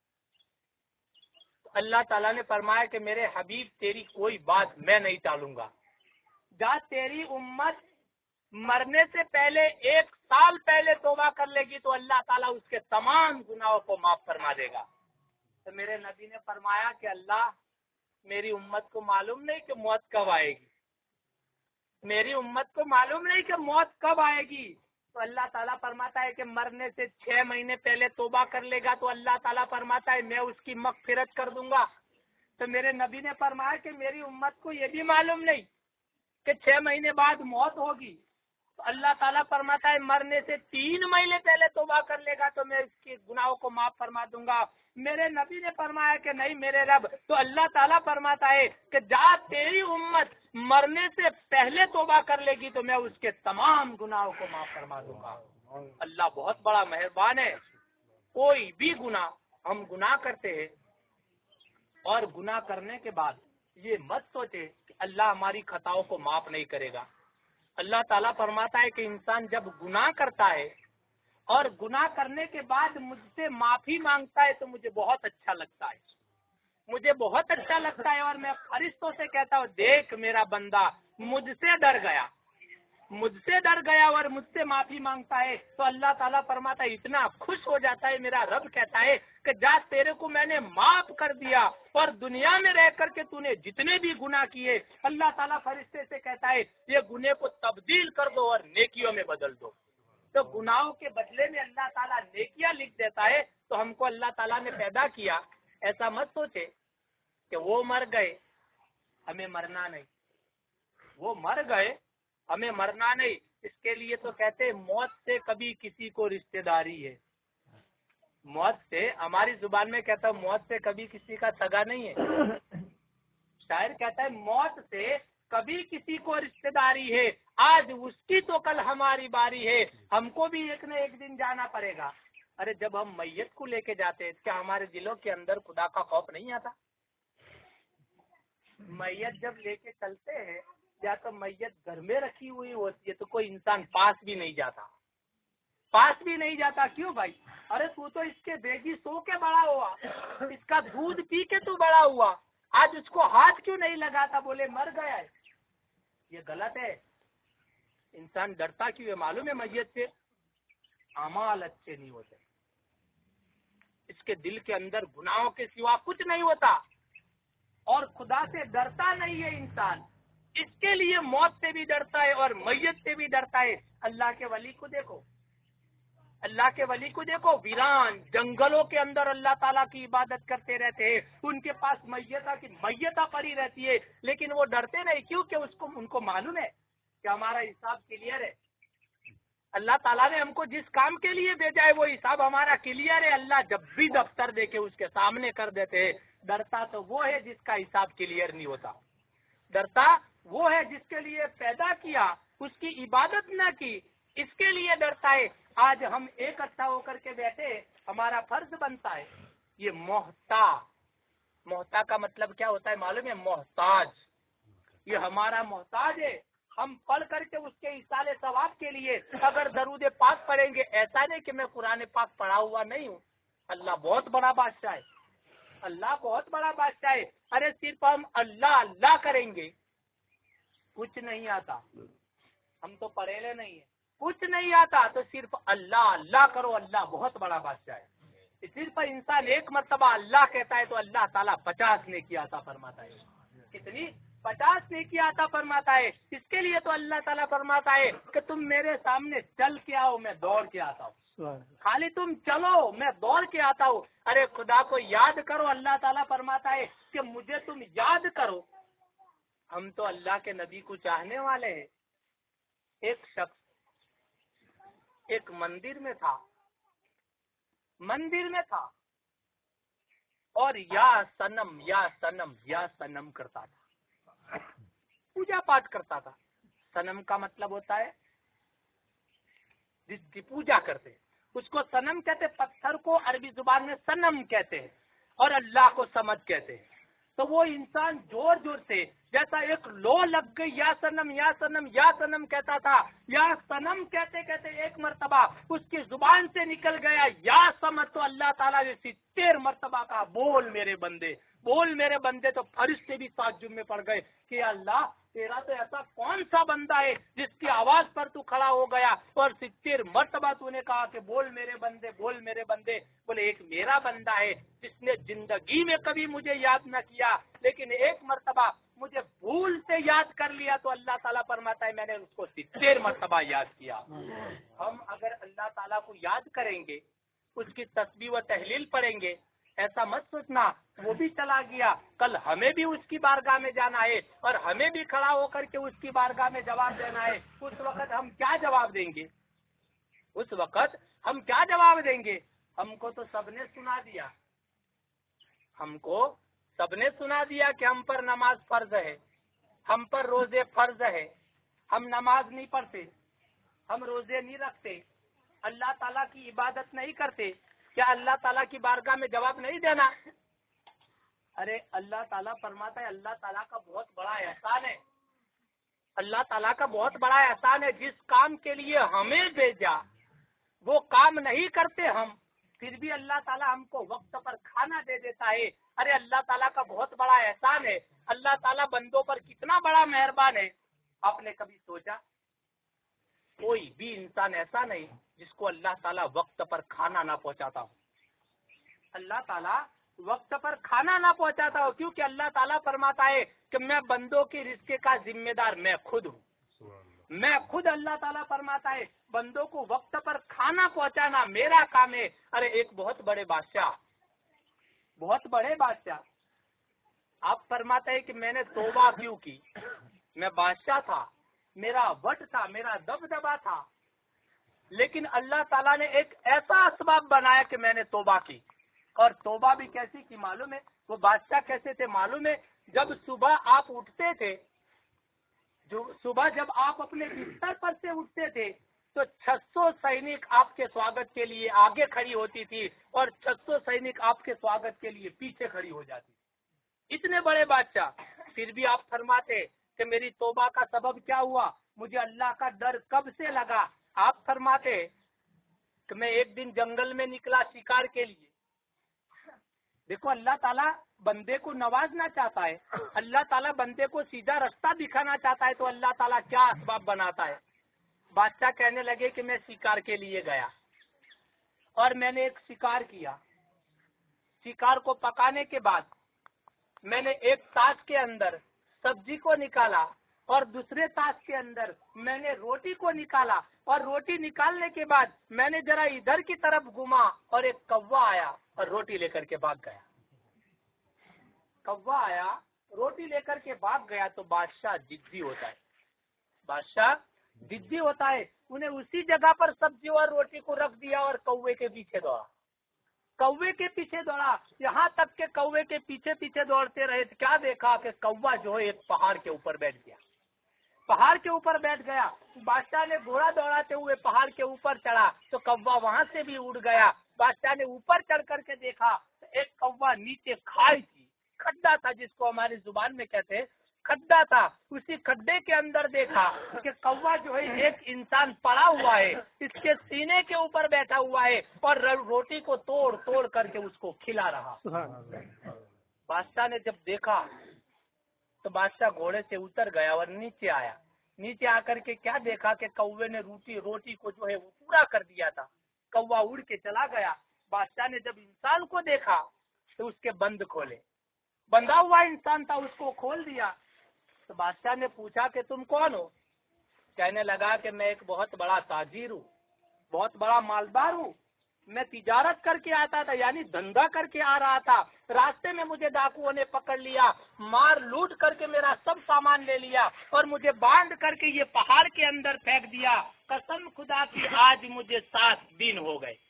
اللہ تعالیٰ نے فرمایا کہ میرے حبیب تیری کوئی بات میں نہیں ٹالوں گا، جا تیری امت مرنے سے پہلے 1 سال پہلے توبہ کر لے گی تو اللہ تعالیٰ اس کے تمام گناہوں کو معاف فرما دے گا۔ تو میرے نبی نے فرمایا کہ اللہ میری امت کو معلوم نہیں کہ موت کب آئے گی، میری امت کو معلوم نہیں کہ موت کب آئے گی، تو اللہ تعالیٰ فرماتا ہے کہ مرنے سے 6 مہینے پہلے توبہ کر لے گا تو اللہ تعالیٰ فرماتا ہے میں اس کی مغفرت کر دوں گا۔ تو میرے نبی نے فرمایا کہ میری امت کو یہ بھی معلوم نہیں کہ 6 مہینے بعد موت ہوگی، تو اللہ تعالیٰ فرماتا ہے مرنے سے 3 مہینے پہلے توبہ کر لے گا تو میں اس کے گناہوں کو معاف فرما دوں گا۔ میرے نبی نے فرمایا کہ نہیں میرے رب، تو اللہ تعالیٰ فرماتا ہے کہ جا تیری امت مرنے سے پہلے توبہ کر لے گی تو میں اس کے تمام گناہوں کو معاف فرما دوں گا۔ اللہ بہت بڑا مہربان ہے۔ کوئی بھی گناہ ہم گناہ کرتے ہیں اور گناہ کرنے کے بعد یہ مت سوچے کہ اللہ ہماری خطاؤں کو معاف نہیں کرے گا۔ اللہ تعالیٰ فرماتا ہے کہ انسان جب گناہ کرتا ہے اور گناہ کرنے کے بعد مجھ سے معافی مانگتا ہے تو مجھے بہت اچھا لگتا ہے، مجھے بہت اچھا لگتا ہے، اور میں فرشتوں سے کہتا ہوں دیکھ میرا بندہ مجھ سے ڈر گیا اور مجھ سے معافی مانگتا ہے، تو اللہ تعالیٰ فرماتا ہے اتنا خوش ہو جاتا ہے، میرا رب کہتا ہے کہ جا تیرے کو میں نے معاف کر دیا، اور دنیا میں رہ کر کے تو نے جتنے بھی گناہ کیے اللہ تعالیٰ فرشتے سے کہتا ہے یہ گناہ کو تبدیل کر دو اور نیکیوں میں بدل دو۔ تو گناہوں کے بدلے میں اللہ تعالیٰ نیکیاں لکھ دیتا ہے۔ تو ہم کو اللہ تعالیٰ نے پیدا کیا، ایسا مت سوچے کہ وہ مر گئے ہمیں مرنا نہیں، وہ مر گئے ہمیں مرنا نہیں۔ اس کے لیے تو کہتے ہیں موت سے کبھی کسی کو رشتہ داری ہے، موت سے ہماری زبان میں کہتا ہوں موت سے کبھی کسی کا سگا نہیں ہے، شاعر کہتا ہے موت سے کبھی کسی کو رشتہ داری ہے، آج اس کی تو کل ہماری باری ہے، ہم کو بھی ایک نہ ایک دن جانا پڑے گا۔ ارے جب ہم میت کو لے کے جاتے ہیں کیا ہمارے دلوں کے اندر خدا کا خوف نہیں آتا؟ میت جب لے کے چلتے ہیں یا تو میت گھر میں رکھی ہوئی ہوتی ہے تو کوئی انسان پاس بھی نہیں جاتا، کیوں بھائی؟ ارے تو اس کے بیگی سو کے بڑا ہوا، اس کا دودھ پی کے تو بڑا ہوا، آج اس کو ہاتھ کیوں نہیں لگاتا؟ بولے مر گیا ہے۔ یہ غلط ہے۔ انسان ڈرتا کیوں ہے معلوم ہے؟ میت سے اعمال اچھے نہیں ہوتے، اس کے دل کے اندر گناہوں کے سوا کچھ نہیں ہوتا، اور خدا سے ڈرتا نہیں ہے انسان، اس کے لیے موت سے بھی ڈرتا ہے اور میت سے بھی ڈرتا ہے۔ اللہ کے ولی کو دیکھو، ویران جنگلوں کے اندر اللہ تعالیٰ کی عبادت کرتے رہتے ہیں، ان کے پاس میتہ پڑی رہتی ہے، لیکن وہ ڈرتے نہیں، کیونکہ ان کو معلوم ہے کہ ہمارا حساب کلیئر ہے، اللہ تعالیٰ نے ہم کو جس کام کے لیے بھیجا ہے وہ حساب ہمارا کلیئر ہے، اللہ جب بھی دفتر دے کے اس کے سامنے کر دیتے ہیں۔ ڈرتا تو وہ ہے جس کا حساب کلیئر نہیں ہوتا، ڈرتا وہ ہے جس کے لیے پیدا کیا اس کی عبادت نہ کی، اس کے لیے ڈرتا ہے۔ آج ہم اکٹھا ہو کر کے بیٹھے، ہمارا فرض بنتا ہے یہ محتا کا مطلب کیا ہوتا ہے معلوم ہے؟ محتاج، یہ ہمارا محتاج ہے، ہم پڑھ کر کے اس کے ایصال ثواب کے لیے اگر درود پاک پڑھیں گے، ایسا نہیں کہ میں قرآن پاک پڑھا ہوا نہیں ہوں، اللہ بہت بڑا بادشاہ ہے، اللہ بہت بڑا بادشاہ ہے۔ ارے صرف ہم اللہ اللہ کریں گے، کچھ نہیں آتا، ہم تو پڑھے نہیں ہیں، کچھ نہیں آتا، تو صرف اللہ اللہ کرو، اللہ بہت بڑا بادشاہ ہے۔ صرف انسان ایک مرتبہ اللہ کہتا ہے تو اللہ تعالیٰ 50 نیکی عطا فرماتا ہے. کتنی؟ 50 نیکی عطا فرماتا ہے. اس کے لیے تو اللہ تعالیٰ فرماتا ہے کہ تم میرے سامنے چل کے آؤ، میں دوڑ کے آتا ہوں. خالی تم چلو، میں دوڑ کے آتا ہوں. ارے خدا کو یاد کرو. اللہ تعالیٰ فرماتا ہے کہ مجھے تم یاد کرو. ہم تو اللہ کے نبی کو چاہنے والے ہیں. ایک شخص ایک مندر میں تھا اور یا سنم یا سنم یا سنم کرتا تھا، پوجا پاٹ کرتا تھا. سنم کا مطلب ہوتا ہے جس کی پوجا کرتے، اس کو سنم کہتے. پتھر کو عربی زبان میں سنم کہتے ہیں اور اللہ کو سمد کہتے ہیں. تو وہ انسان زور زور سے جیسا ایک لو لگ گئی، یا سنم یا سنم یا سنم کہتا تھا. یا سنم کہتے کہتے ایک مرتبہ اس کی زبان سے نکل گیا یا سمد. تو اللہ تعالیٰ نے 70 مرتبہ کہا بول میرے بندے، بول میرے بندے. تو فرشتے بھی تعجب میں پڑ گئے کہ اللہ تیرا تو ایسا کون سا بندہ ہے جس کی آواز پر تو کھڑا ہو گیا اور 70 مرتبہ تو نے کہا کہ بول میرے بندے، بول میرے بندے. بولے ایک میرا بندہ ہے جس نے زندگی میں کبھی مجھے یاد نہ کیا، لیکن ایک مرتبہ مجھے بھول سے یاد کر لیا. تو اللہ تعالیٰ فرماتا ہے میں نے اس کو 70 مرتبہ یاد کیا. ہم اگر اللہ تعالیٰ کو یاد کریں گے، اس کی تسبیح و تحلیل پڑھیں گے، ایسا مت سوچنا وہ بھی چلا گیا، کل ہمیں بھی اس کی بارگاہ میں جانا ہے اور ہمیں بھی کھڑا ہو کر کے اس کی بارگاہ میں جواب دینا ہے. اس وقت ہم کیا جواب دیں گے؟ اس وقت ہم کیا جواب دیں گے؟ ہم کو تو سب نے سنا دیا، ہم کو سب نے سنا دیا کہ ہم پر نماز فرض ہے، ہم پر روزے فرض ہے، ہم نماز نہیں پڑھتے، ہم روزے نہیں رکھتے، اللہ تعالیٰ کی عبادت نہیں کرتے. کیا اللہ تعالیٰ کی بارگاہ میں جواب نہیں دینا؟ ارے اللہ تعالیٰ فرماتا ہے اللہ تعالیٰ کا بہت بڑا احسان ہے. اللہ تعالیٰ کا بہت بڑا احسان ہے. جس کام کے لیے ہمیں بھیجا وہ کام نہیں کرتے ہم، پھر بھی اللہ تعالیٰ ہم کو وقت پر کھانا دے دیتا ہے. ارے اللہ تعالیٰ کا بہت بڑا احسان ہے. اللہ تعالیٰ بندوں پر کتنا بڑا مہربان ہے. آپ نے کبھی سوچا؟ کوئی بھی انسان ایسا نہیں جس کو اللہ تعالیٰ وقت پر کھانا نہ پہنچاتا ہو. اللہ تعالیٰ وقت پر کھانا نہ پہنچاتا ہو، کیونکہ اللہ تعالیٰ فرماتا ہے کہ میں بندوں کی رزق کا ذمہ دار میں خود ہوں. میں خود اللہ تعالیٰ فرماتا ہے بندوں کو وقت پر کھانا پہنچانا میرا کام ہے. ارے ایک بہت بڑے بادشاہ آپ فرماتے ہیں کہ میں نے توبہ کیوں کی؟ میں بادشاہ تھا، میرا وٹ تھا، میرا دبدبا تھا، لیکن اللہ تعالیٰ نے ایک ایسا اسباب بنایا کہ میں نے توبہ کی. اور توبہ بھی کیسی کی معلوم ہے؟ وہ بادشاہ کیسے تھے معلوم ہے؟ جب صبح آپ اٹھتے تھے، صبح جب آپ اپنے بستر پر سے اٹھتے تھے تو 600 سینک آپ کے سواگت کے لیے آگے کھڑی ہوتی تھی اور 600 سینک آپ کے سواگت کے لیے پیچھے کھڑی ہو جاتی. اتنے بڑے بادشاہ، پھر بھی آپ فرماتے کہ میری توبہ کا سبب کیا ہوا؟ مجھے اللہ کا ڈر کب سے لگا؟ آپ فرماتے کہ میں ایک دن جنگل میں نکلا شکار کے لیے. دیکھو اللہ تعالیٰ بندے کو نوازنا چاہتا ہے، اللہ تعالیٰ بندے کو سیدھا رستہ دکھانا چاہتا ہے، تو اللہ تعالیٰ کیا اسباب بناتا ہے. بادشاہ کہنے لگے کہ میں شکار کے لیے گیا اور میں نے ایک شکار کیا. شکار کو پکانے کے بعد میں نے ایک تاش کے اندر سبزی کو نکالا اور دوسرے تاش کے اندر میں نے روٹی کو نکالا، اور روٹی نکالنے کے بعد میں نے ذرا ادھر کی طرف گھما اور ایک کوا آیا اور روٹی لے کر کے بھاگ گیا. کوا آیا روٹی لے کر کے بھاگ گیا. تو بادشاہ ضدی ہوتا ہے، انہیں اسی جگہ پر سبزی اور روٹی کو رکھ دیا اور کوے کے پیچھے دوڑا. یہاں تک کہ کوے کے پیچھے دوڑتے رہے. کیا دیکھا کہ کوا جو ہے ایک پہاڑ کے اوپر بیٹھ گیا. بادشاہ نے گھوڑا دوڑاتے ہوئے پہاڑ کے اوپر چڑھا تو کوا وہاں سے بھی اڑ گیا. بادشاہ نے اوپر چڑھ کر کے دیکھا تو ایک کوا نیچے کھائی تھی، کھڈا تھا جس کو ہماری زبان میں کہتے ہیں کھڈا تھا. اسی کھڈے کے اندر دیکھا کہ کوا جو ہے ایک انسان پڑا ہوا ہے، اس کے سینے کے اوپر بیٹھا ہوا ہے اور روٹی کو توڑ کر کے اس کو کھلا رہا. بادشاہ نے جب دیکھا تو بادشاہ گھوڑے سے اتر گیا اور نیچے آیا. نیچے آ کر کے کیا دیکھا کہ کوے نے روٹی کو جو ہے وہ پورا کر دیا تھا. کوا اڑ کے چلا گیا. بادشاہ نے جب انسان کو دیکھا تو اس کے بند کھولے، بندھا ہوا انسان تھا، اس کو کھول دیا۔ تو بادشاہ نے پوچھا کہ تم کون ہو؟ کہنے لگا کہ میں ایک بہت بڑا تاجر ہوں، بہت بڑا مالدار ہوں، میں تجارت کر کے آتا تھا، یعنی دھندا کر کے آ رہا تھا، راستے میں مجھے ڈاکوؤں نے پکڑ لیا، مار لوٹ کر کے میرا سب سامان لے لیا اور مجھے باندھ کر کے یہ پہاڑ کے اندر پھینک دیا۔ قسم خدا کی آج مجھے 7 دن ہو گئے،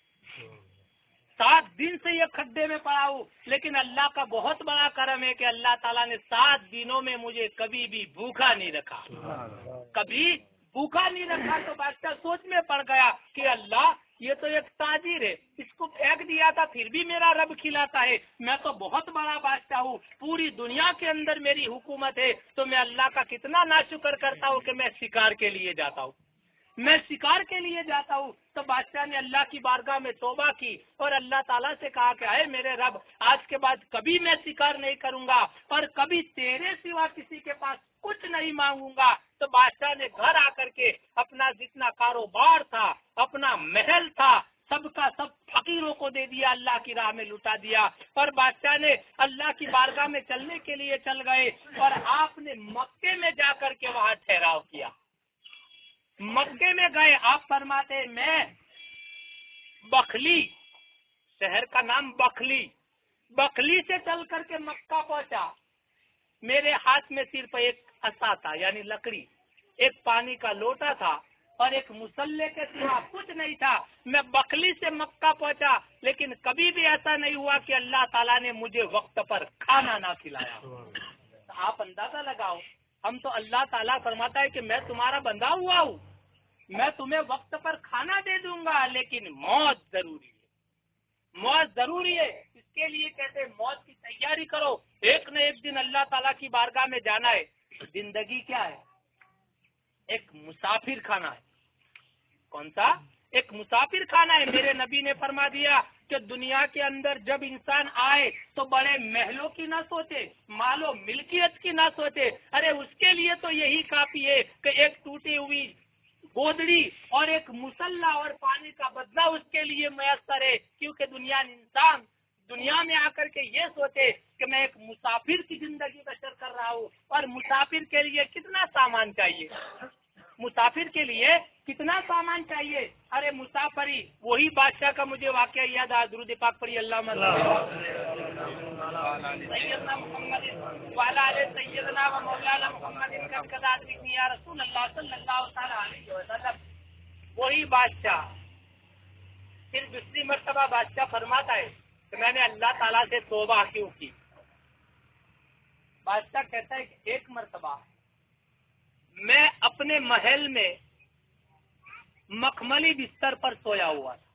7 دن سے یہ کھڈے میں پڑا ہوں، لیکن اللہ کا بہت بڑا کرم ہے کہ اللہ تعالیٰ نے 7 دنوں میں مجھے کبھی بھی بھوکا نہیں رکھا، کبھی بھوکا نہیں رکھا۔ تو بادشاہ سوچ میں پڑ گیا کہ اللہ، یہ تو ایک تاجر ہے، اس کو پھینک دیا تھا پھر بھی میرا رب کھلاتا ہے، میں تو بہت بڑا بادشاہ ہوں، پوری دنیا کے اندر میری حکومت ہے، تو میں اللہ کا کتنا ناشکر کرتا ہوں کہ میں شکار کے لیے جاتا ہوں، میں شکار کے لیے جاتا ہوں۔ تو بادشاہ نے اللہ کی بارگاہ میں توبہ کی اور اللہ تعالیٰ سے کہا کہ اے میرے رب، آج کے بعد کبھی میں شکار نہیں کروں گا اور کبھی تیرے سوا کسی کے پاس کچھ نہیں مانگوں گا۔ تو بادشاہ نے گھر آ کر کے اپنا جتنا کاروبار تھا، اپنا محل تھا، سب کا سب فقیروں کو دے دیا، اللہ کی راہ میں لٹا دیا۔ اور بادشاہ نے اللہ کی بارگاہ میں چلنے کے لیے چل گئے اور آپ نے مکے میں جا کر کے وہاں ٹھہراؤ کیا۔ مکے میں گئے، آپ فرماتے ہیں میں بخلی، شہر کا نام بخلی سے چل کر کے مکہ پہنچا۔ میرے ہاتھ میں صرف ایک عصا تھا، یعنی لکڑی، ایک پانی کا لوٹا تھا اور ایک مسلح کے سوا کچھ نہیں تھا۔ میں بخلی سے مکہ پہنچا، لیکن کبھی بھی ایسا نہیں ہوا کہ اللہ تعالیٰ نے مجھے وقت پر کھانا نہ کھلایا۔ آپ اندازہ لگاؤ، ہم تو اللہ تعالیٰ فرماتا ہے کہ میں تمہارا بندہ ہوا ہوں، میں تمہیں وقت پر کھانا دے دوں گا، لیکن موت ضروری ہے، موت ضروری ہے۔ اس کے لیے کہتے ہیں موت کی تیاری کرو، ایک نہ ایک دن اللہ تعالیٰ کی بارگاہ میں جانا ہے۔ زندگی کیا ہے؟ ایک مسافر خانہ ہے۔ کون سا؟ ایک مسافر خانہ ہے۔ میرے نبی نے فرما دیا کہ دنیا کے اندر جب انسان آئے تو بڑے محلوں کی نہ سوچے، مال و ملکیت کی نہ سوچے، ارے اس کے لیے تو یہی کافی ہے کہ ایک ٹوٹی ہوئی گودڑی اور ایک مسلح اور پانی کا بدلہ اس کے لیے میسر ہے، کیونکہ انسان دنیا میں آ کر کے یہ سوچے کہ میں ایک مسافر کی زندگی بسر کر رہا ہوں، اور مسافر کے لیے کتنا سامان چاہیے، مسافر کے لیے کتنا سامان چاہیے۔ ارے مسافری، وہی بادشاہ کا مجھے واقعہ یاد آیا، درود پاک پڑھی، اللہم سیدنا محمد وعلی آل سیدنا و مولانا محمد کا قدر لکھنی یا رسول اللہ صلی اللہ تعالی علیہ وسلم۔ وہی بادشاہ پھر دوسری مرتبہ بادشاہ فرماتا ہے کہ میں نے اللہ تعالیٰ سے توبہ کیوں کی۔ بادشاہ کہتا ہے کہ ایک مرتبہ میں اپنے محل میں مخملی بستر پر سویا ہوا تھا،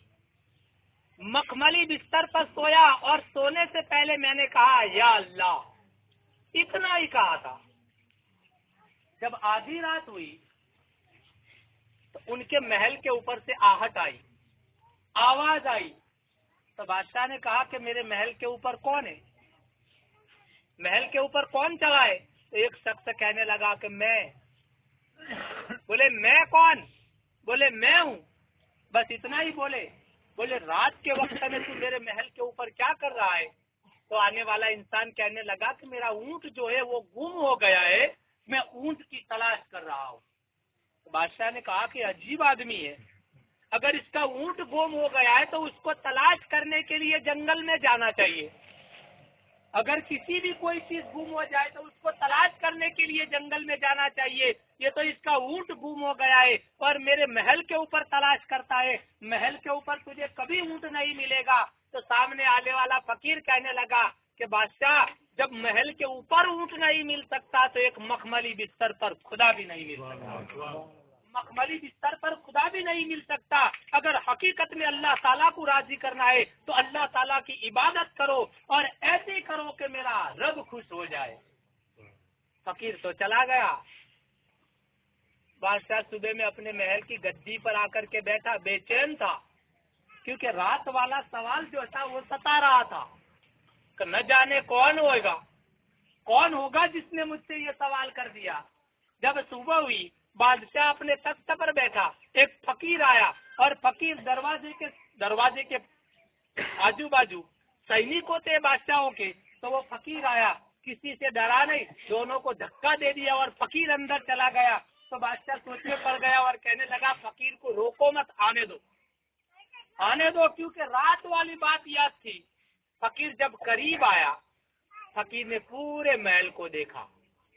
مخملی بستر پر سویا، اور سونے سے پہلے میں نے کہا یا اللہ، اتنا ہی کہا تھا۔ جب آدھی رات ہوئی تو ان کے محل کے اوپر سے آہٹ آئی، آواز آئی، تو بادشاہ نے کہا کہ میرے محل کے اوپر کون ہے، محل کے اوپر کون چڑھا ہے؟ تو ایک شخص کہنے لگا کہ میں۔ بولے میں کون؟ بولے میں ہوں۔ بس اتنا ہی بولے۔ بولے رات کے وقت میں تو میرے محل کے اوپر کیا کر رہا ہے؟ تو آنے والا انسان کہنے لگا کہ میرا اونٹ جو ہے وہ گم ہو گیا ہے، میں اونٹ کی تلاش کر رہا ہوں۔ تو بادشاہ نے کہا کہ عجیب آدمی ہے، اگر اس کا اونٹ گم ہو گیا ہے تو اس کو تلاش کرنے کے لیے جنگل میں جانا چاہیے، اگر کسی بھی کوئی چیز گم ہو جائے تو اس کو تلاش کرنے کے لیے جنگل میں جانا چاہیے۔ یہ تو اس کا اونٹ گم ہو گیا ہے اور میرے محل کے اوپر تلاش کرتا ہے، محل کے اوپر تجھے کبھی اونٹ نہیں ملے گا۔ تو سامنے آنے والا فقیر کہنے لگا کہ بادشاہ، جب محل کے اوپر اونٹ نہیں مل سکتا تو ایک مخملی بستر پر خدا بھی نہیں مل سکتا، مخملی بستر پر خدا بھی نہیں مل سکتا۔ اگر حقیقت میں اللہ تعالیٰ کو راضی کرنا ہے تو اللہ تعالیٰ کی عبادت کرو اور ایسے کرو کہ میرا رب خوش ہو جائے۔ فقیر تو چلا گیا۔ بادشاہ صبح میں اپنے محل کی گدی پر آ کر کے بیٹھا، بے چین تھا، کیونکہ رات والا سوال جو تھا وہ ستا رہا تھا کہ نہ جانے کون ہوگا جس نے مجھ سے یہ سوال کر دیا۔ جب صبح ہوئی، بادشاہ اپنے تخت پر بیٹھا، ایک فقیر آیا اور فقیر دروازے کے आजू बाजू सैनिक होते बादशाहों के, तो वो फकीर आया, किसी से डरा नहीं, दोनों को धक्का दे दिया और फकीर अंदर चला गया। तो बादशाह सोच में पड़ गया और कहने लगा फकीर को रोको मत, आने दो, आने दो, क्योंकि रात वाली बात याद थी। फकीर जब करीब आया, फकीर ने पूरे महल को देखा।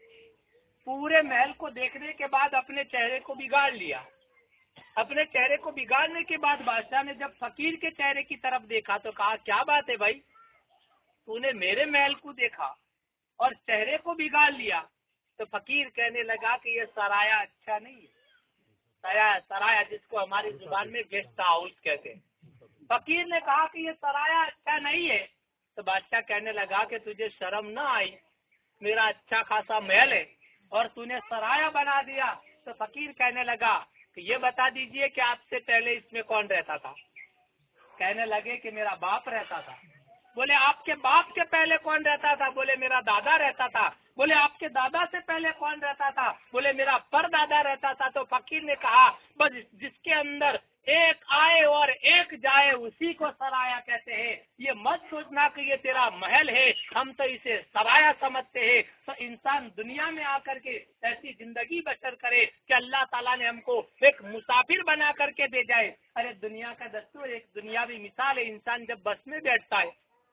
पूरे महल को देखने के बाद अपने चेहरे को बिगाड़ लिया। अपने चेहरे को बिगाड़ने के बाद बादशाह ने जब फकीर के चेहरे की तरफ देखा तो कहा, क्या बात है भाई, तूने मेरे महल को देखा और चेहरे को बिगाड़ लिया। तो फकीर कहने लगा कि ये सराया अच्छा नहीं है, सराया जिसको हमारी जुबान में गेस्ट हाउस कहते हैं। फकीर ने कहा कि ये सराया अच्छा नहीं है। तो बादशाह कहने लगा कि तुझे शर्म न आई, मेरा अच्छा खासा महल है और तूने सराया बना दिया। तो फकीर कहने लगा कि ये बता दीजिए कि आपसे पहले इसमें कौन रहता था। कहने लगे कि मेरा बाप रहता था। बोले आपके बाप के पहले कौन रहता था? बोले मेरा दादा रहता था। बोले आपके दादा से पहले कौन रहता था? बोले मेरा परदादा रहता था। तो फकीर ने कहा बस जिसके अंदर एक आए और एक जाए उसी को सराया कहते हैं। ये मत सोचना कि ये तेरा महल है, हम तो इसे सराया समझते हैं। तो इंसान दुनिया में आकर के ऐसी जिंदगी बसर करे कि अल्लाह ताला ने हमको एक मुसाफिर बना करके दे जाए। अरे दुनिया का दस्तूर, एक दुनियावी मिसाल है, इंसान जब बस में बैठता है,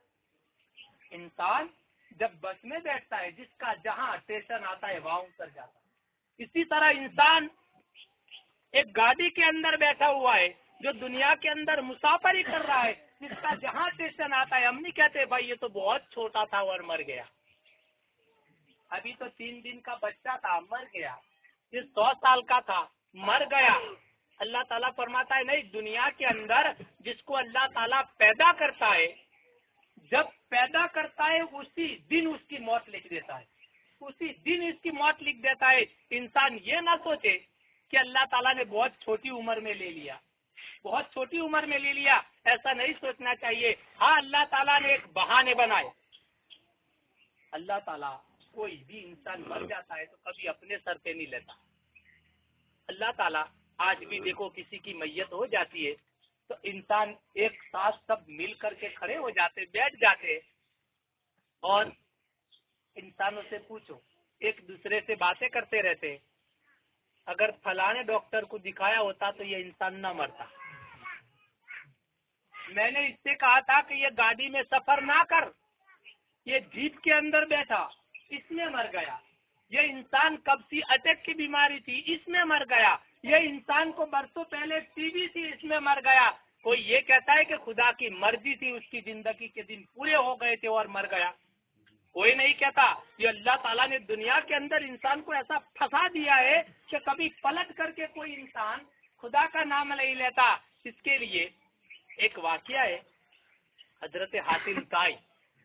इंसान जब बस में बैठता है, जिसका जहाँ स्टेशन आता है वहां उतर जाता है। इसी तरह इंसान एक गाड़ी के अंदर बैठा हुआ है जो दुनिया के अंदर मुसाफरी कर रहा है, जिसका जहाँ स्टेशन आता है। हम नहीं कहते भाई ये तो बहुत छोटा था और मर गया, अभी तो 3 दिन का बच्चा था मर गया, ये 100 साल का था मर गया। अल्लाह ताला फरमाता है नहीं, दुनिया के अंदर जिसको अल्लाह ताला पैदा करता है, जब पैदा करता है उसी दिन उसकी मौत लिख देता है, उसी दिन इसकी मौत लिख देता है। इंसान ये ना सोचे कि अल्लाह ताला ने बहुत छोटी उम्र में ले लिया, बहुत छोटी उम्र में ले लिया, ऐसा नहीं सोचना चाहिए। हाँ, अल्लाह ताला ने एक बहाने बनाए। अल्लाह ताला कोई भी इंसान मर जाता है तो कभी अपने सर पे नहीं लेता। अल्लाह ताला आज भी देखो किसी की मैयत हो जाती है तो इंसान एक साथ सब मिल करके खड़े हो जाते, बैठ जाते और इंसानों से पूछो, एक दूसरे से बातें करते रहते। अगर फलाने डॉक्टर को दिखाया होता तो ये इंसान न मरता। मैंने इससे कहा था कि ये गाड़ी में सफर ना कर, ये जीप के अंदर बैठा, इसमें मर गया। ये इंसान कब सी अटैक की बीमारी थी, इसमें मर गया। ये इंसान को बरसों पहले टीबी थी, इसमें मर गया। कोई ये कहता है कि खुदा की मर्जी थी, उसकी जिंदगी के दिन पूरे हो गए थे और मर गया? कोई नहीं कहता। ये अल्लाह ताला ने दुनिया के अंदर इंसान को ऐसा फंसा दिया है कि कभी पलट करके कोई इंसान खुदा का नाम नहीं लेता। इसके लिए एक वाकया है, हजरत हातिम ताई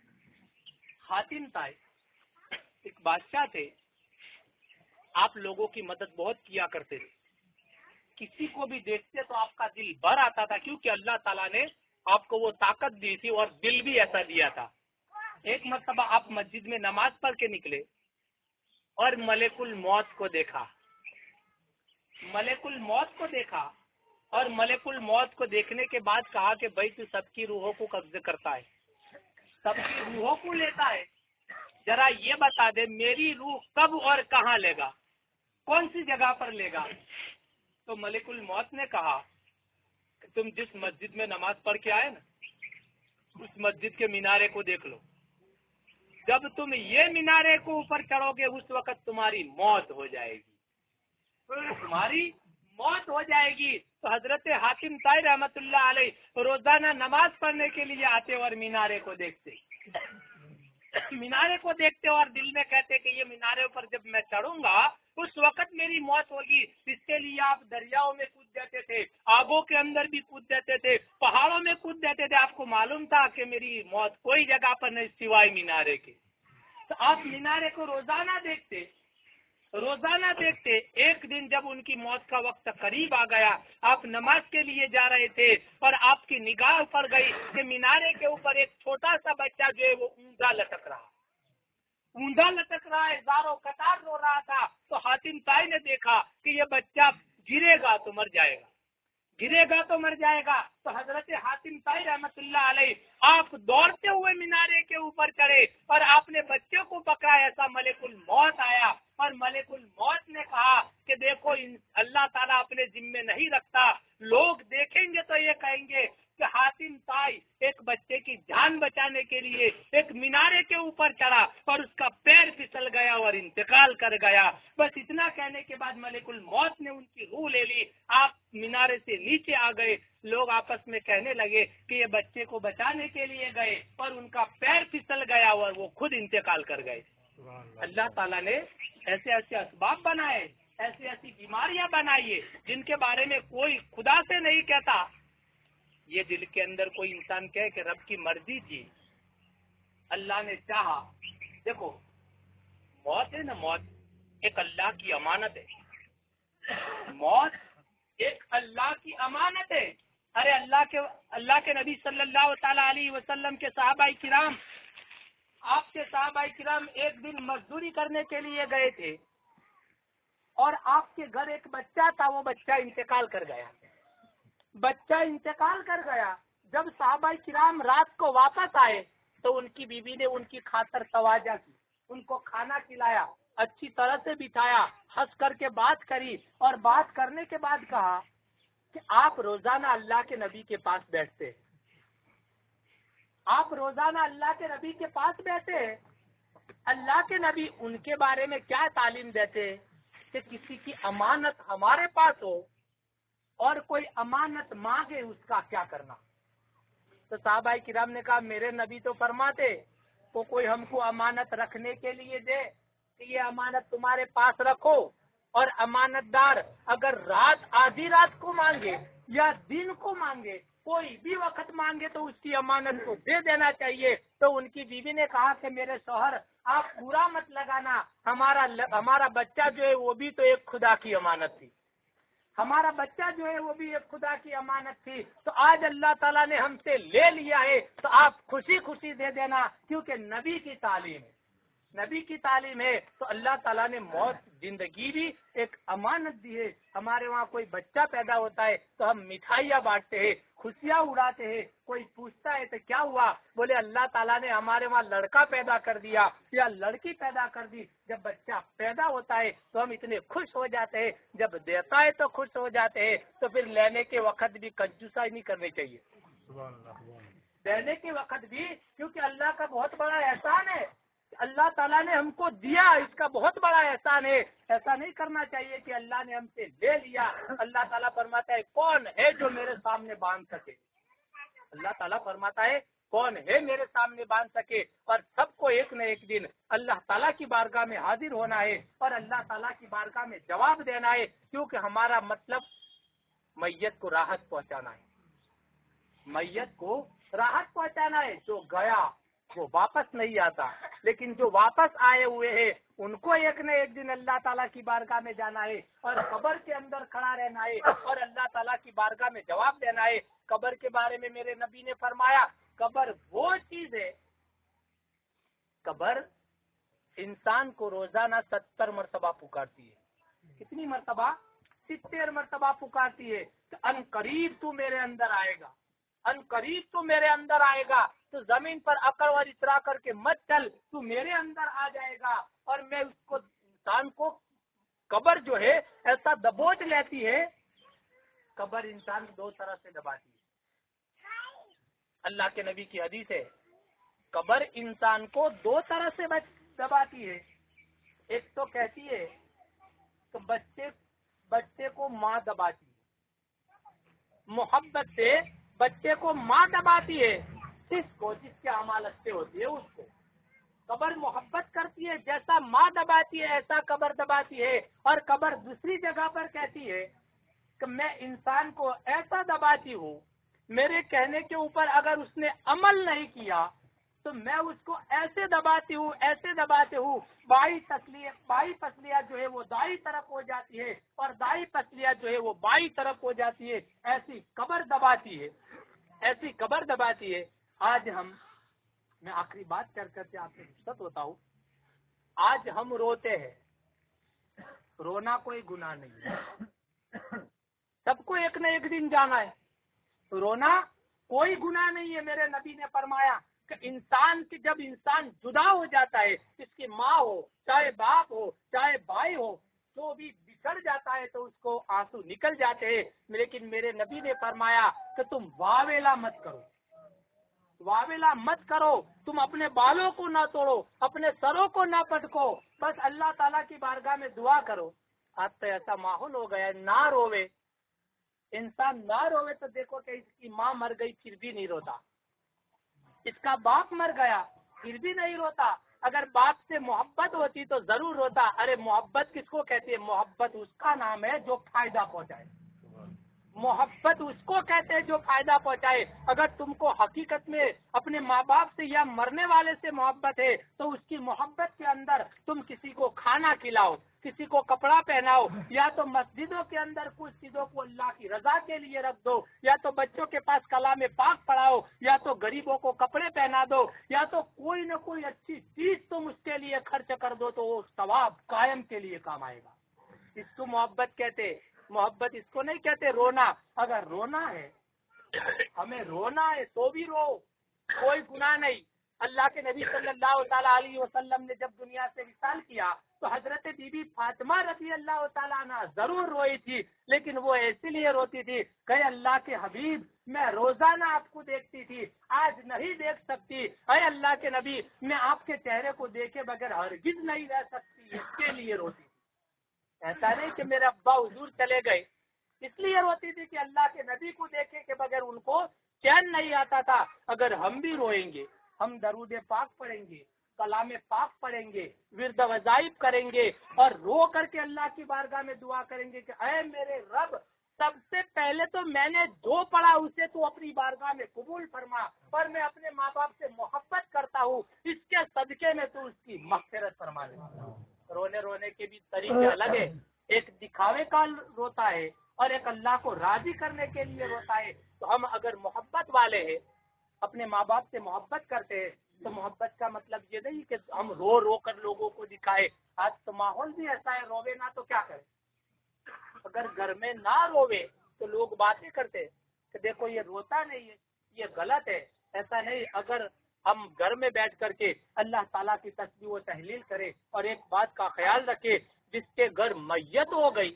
एक बादशाह थे, आप लोगों की मदद बहुत किया करते थे। किसी को भी देखते तो आपका दिल भर आता था, क्योंकि अल्लाह ताला ने आपको वो ताकत दी थी और दिल भी ऐसा दिया था। एक मर्तबा आप मस्जिद में नमाज पढ़ के निकले और मलेकुल मौत को देखा। मलेकुल मौत को देखा और मलेकुल मौत को देखने के बाद कहा कि भाई तू सबकी रूहों को कब्जे करता है, सबकी रूहों को लेता है, जरा ये बता दे मेरी रूह कब और कहाँ लेगा, कौन सी जगह पर लेगा? तो मलेकुल मौत ने कहा कि तुम जिस मस्जिद में नमाज पढ़ के आए ना, उस मस्जिद के मीनारे को देख लो। जब तुम ये मीनारे को ऊपर चढ़ोगे उस वक्त तुम्हारी मौत हो जाएगी, तुम्हारी मौत हो जाएगी। तो हजरत हातिम ताई रहमतुल्लाह अलैह रोजाना नमाज पढ़ने के लिए आते और मीनारे को देखते, मीनारे को देखते और दिल में कहते कि ये मीनारे पर जब मैं चढ़ूंगा उस वक्त मेरी मौत होगी। इसके लिए आप दरियाओं में कूद जाते थे, आगों के अंदर भी कूद जाते थे, पहाड़ों में कूद जाते थे। आपको मालूम था कि मेरी मौत कोई जगह पर नहीं सिवाय मीनारे के। तो आप मीनारे को रोजाना देखते। एक दिन जब उनकी मौत का वक्त करीब आ गया, आप नमाज के लिए जा रहे थे और आपकी निगाह पड़ गई कि मीनारे के ऊपर एक छोटा सा बच्चा जो है वो ऊंधा लटक रहा है, ज़ारो कतार रो रहा था। तो हातिम ताई ने देखा कि ये बच्चा गिरेगा तो मर जाएगा, گرے گا تو مر جائے گا. تو حضرت حاتم طائی رحمت اللہ علیہ آپ دوڑتے ہوئے مینارے کے اوپر چڑھے اور آپ نے بچے کو پکڑا. ایسا ملک الموت آیا اور ملک الموت نے کہا کہ دیکھو اللہ تعالیٰ اپنے ذمے نہیں رکھتا. لوگ دیکھیں گے تو یہ کہیں گے کہ حاتم طائی ایک بچے کی جان بچانے کے لیے ایک مینارے کے اوپر چڑھا اور اس کا پیر پھسل گیا اور انتقال کر گیا. بس اتنا کہنے کے بعد ملک الموت نے ان کی روح لے لی. آپ مینارے سے نیچے آ گئے. لوگ آپس میں کہنے لگے کہ یہ بچے کو بچانے کے لیے گئے اور ان کا پیر پھسل گیا اور وہ خود انتقال کر گئے. اللہ تعالیٰ نے ایسے ایسے اسباب بنائے, ایسی ایسی بیماریاں بنائی جن کے بارے میں کوئی خدا سے نہیں کہتا. یہ دل کے اندر کوئی انسان کہے کہ رب کی مرضی تھی, اللہ نے چاہا. دیکھو موت ہے نا, موت ایک اللہ کی امانت ہے. موت ایک اللہ کی امانت ہے. ارے اللہ کے نبی صلی اللہ تعالی علیہ وسلم کے صحابہ کرام, آپ کے صحابہ کرام ایک دن مزدوری کرنے کے لیے گئے تھے اور آپ کے گھر ایک بچہ تھا. وہ بچہ انتقال کر گیا. جب صحابہ کرام رات کو واپس آئے تو ان کی بیوی نے ان کی خاطر تواضع کی, ان کو کھانا کھلایا, اچھی طرح سے بٹھایا, ہنس کر کے بات کری اور بات کرنے کے بعد کہا کہ آپ روزانہ اللہ کے نبی کے پاس بیٹھتے, آپ روزانہ اللہ کے نبی کے پاس بیٹھے. اللہ کے نبی ان کے بارے میں کیا تعلیم دیتے کہ کسی کی امانت ہمارے پاس ہو اور کوئی امانت مانگے اس کا کیا کرنا. تو صحابہ کرام نے کہا میرے نبی تو فرماتے تو کوئی ہم کو امانت رکھنے کے لیے دے کہ یہ امانت تمہارے پاس رکھو, اور امانت دار اگر آدھی رات کو مانگے یا دن کو مانگے, کوئی بھی وقت مانگے تو اس کی امانت کو دے دینا چاہیے. تو ان کی بیوی نے کہا کہ میرے شوہر آپ برا مت لگانا, ہمارا بچہ جو ہے وہ بھی تو ایک خدا کی امانت تھی, ہمارا بچہ جو ہے وہ بھی ایک خدا کی امانت تھی. تو آج اللہ تعالیٰ نے ہم سے لے لیا ہے تو آپ خوشی خوشی دے دینا, کیونکہ نبی کی تعلیم ہے, نبی کی تعلیم ہے. تو اللہ تعالیٰ نے موت زندگی بھی ایک امانت دی ہے. ہمارے وہاں کوئی بچہ پیدا ہوتا ہے تو ہم مٹھائیاں بانٹتے ہیں, خوشیاں اڑاتے ہیں. کوئی پوچھتا ہے تو کیا ہوا, بولے اللہ تعالیٰ نے ہمارے وہاں لڑکا پیدا کر دیا یا لڑکی پیدا کر دی. جب بچہ پیدا ہوتا ہے تو ہم اتنے خوش ہو جاتے ہیں, جب دیتا ہے تو خوش ہو جاتے ہیں. تو پھر لینے کے وقت بھی کنجوسائی نہیں کرنی چاہیے, دینے کے وقت بھی, کیونکہ اللہ کا بہت بڑا احسان ہے. اللہ تعالیٰ نے ہم کو دیا, اس کا بہت بڑا احسان ہے. ایسا نہیں کرنا چاہیے کہ اللہ نے ہم سے لے لیا. اللہ تعالیٰ فرماتا ہے کون ہے جو میرے سامنے باندھ سکے, اللہ تعالیٰ فرماتا ہے کون ہے میرے سامنے باندھ سکے. اور سب کو ایک نہ ایک دن اللہ تعالیٰ کی بارگاہ میں حاضر ہونا ہے اور اللہ تعالیٰ کی بارگاہ میں جواب دینا ہے, کیونکہ ہمارا مطلب میت کو راحت پہنچانا ہے, میت کو راحت پہنچانا ہے. جو گیا وہ واپس نہیں آتا, لیکن جو واپس آئے ہوئے ہیں ان کو ایک نہ ایک دن اللہ تعالیٰ کی بارگاہ میں جانا ہے اور قبر کے اندر کھڑا رہنا ہے اور اللہ تعالیٰ کی بارگاہ میں جواب دینا ہے. قبر کے بارے میں میرے نبی نے فرمایا قبر وہ چیز ہے, قبر انسان کو روزانہ 70 مرتبہ پکارتی ہے. کتنی مرتبہ؟ 70 مرتبہ پکارتی ہے کہ ان قریب تو میرے اندر آئے گا, ان قریب تو میرے اندر آئے گا. تو زمین پر اکڑ اور اترا کر کے مت چل, تو میرے اندر آ جائے گا. اور میں اس کو انسان کو قبر جو ہے ایسا دبوچ لیتی ہے, قبر انسان 2 طرح سے دباتی ہے. اللہ کے نبی کی حدیث ہے قبر انسان کو 2 طرح سے دباتی ہے. ایک تو کہتی ہے کہ بچے کو ماں دباتی ہے, محبت سے بچے کو ماں دباتی ہے. جس کے اعمال اچھے ہوتی ہے اس کو قبر محبت کرتی ہے, جیسا ماں دباتی ہے ایسا قبر دباتی ہے. اور قبر دوسری جگہ پر کہتی ہے کہ میں انسان کو ایسا دباتی ہوں, میرے کہنے کے اوپر اگر اس نے عمل نہیں کیا تو میں اس کو ایسے دباتی ہوں, ایسے دباتے ہوں, بائیں پسلیاں جو ہے وہ دائیں طرف ہو جاتی ہے اور دائیں پسلیاں جو ہے وہ بائیں طرف ہو جاتی ہے. ایسی قبر دباتی ہے, ایسی قبر دباتی ہے. آج میں آخری بات کر کے آپ سے رخصت ہوتا ہوں. آج ہم روتے ہیں, رونا کوئی گناہ نہیں ہے, سب کو ایک نہ ایک دن جانا ہے. رونا کوئی گناہ نہیں ہے. میرے نبی نے فرمایا کہ انسان کی جب انسان جدا ہو جاتا ہے، اس کی ماں ہو، چاہے باپ ہو، چاہے بھائی ہو، جو بھی بچھڑ جاتا ہے تو اس کو آنسو نکل جاتے ہیں. لیکن میرے نبی نے فرمایا کہ تم واویلا مت کرو، واویلا مت کرو. تم اپنے بالوں کو نہ توڑو، اپنے سروں کو نہ پٹکو، بس اللہ تعالیٰ کی بارگاہ میں دعا کرو. آج تو ایسا ماحول ہو گیا ہے، نہ روے انسان، نہ روے تو دیکھو کہ اس کی ماں مر گئی پھر بھی نہیں روتا، اس کا باپ مر گیا پھر بھی نہیں روتا. اگر باپ سے محبت ہوتی تو ضرور روتا. ارے محبت کس کو کہتے ہیں؟ محبت اس کا نام ہے جو فائدہ پہنچائے. محبت اس کو کہتے ہیں جو فائدہ پہنچائے. اگر تم کو حقیقت میں اپنے ماں باپ سے یا مرنے والے سے محبت ہے تو اس کی محبت کے اندر تم کسی کو کھانا کھلاؤ، کسی کو کپڑا پہناؤ، یا تو مسجدوں کے اندر کچھ چیزوں کو اللہ کی رضا کے لیے رکھ دو، یا تو بچوں کے پاس کلام پاک پڑھاؤ، یا تو غریبوں کو کپڑے پہنا دو، یا تو کوئی نہ کوئی اچھی چیز تم اس کے لیے خرچ کر دو تو وہ ثواب قائم کے لیے کام آئے گا. اس کو محبت کہتے. محبت اس کو نہیں کہتے رونا. اگر رونا ہے، ہمیں رونا ہے تو بھی رو، کوئی گناہ نہیں. اللہ کے نبی صلی اللہ تعالیٰ علیہ وسلم نے جب دنیا سے وصال کیا تو حضرت بی بی فاطمہ رضی اللہ تعالیٰ عنہ ضرور روئی تھی، لیکن وہ اسی لیے روتی تھی کہ اللہ کے حبیب میں روزانہ آپ کو دیکھتی تھی، آج نہیں دیکھ سکتی. اے اللہ کے نبی، میں آپ کے چہرے کو دیکھے بغیر ہرگز نہیں رہ سکتی، اس کے لیے روتی. ایسا نہیں کہ میرے ابا حضور چلے گئے اس لیے روتی تھی کہ اللہ کے نبی کو دیکھے کے بغیر ان کو چین نہیں آتا تھا. اگر ہم بھی روئیں گے، ہم درود پاک پڑھیں گے، کلام پاک پڑھیں گے، ورد وظائف کریں گے، اور رو کر کے اللہ کی بارگاہ میں دعا کریں گے کہ اے میرے رب، سب سے پہلے تو میں نے جو پڑھا اسے تو اپنی بارگاہ میں قبول فرما، پر میں اپنے ماں باپ سے محبت کرتا ہوں، اس کے صدقے میں تو اس کی مغفرت فرما دے. رونے کے بھی طریقے الگ ہے. ایک دکھاوے کا روتا ہے اور ایک اللہ کو راضی کرنے کے لیے روتا ہے. تو ہم اگر محبت والے ہیں، اپنے ماں باپ سے محبت کرتے ہیں، تو محبت کا مطلب یہ نہیں کہ ہم رو رو کر لوگوں کو دکھائے. آج تو ماحول بھی ایسا ہے، روے نہ تو کیا کرے. اگر گھر میں نہ روے تو لوگ باتیں کرتے کہ دیکھو یہ روتا نہیں ہے، یہ غلط ہے. ایسا نہیں. اگر ہم گھر میں بیٹھ کر کے اللہ تعالیٰ کی تسبیح و تحلیل کرے، اور ایک بات کا خیال رکھے، جس کے گھر میت ہو گئی،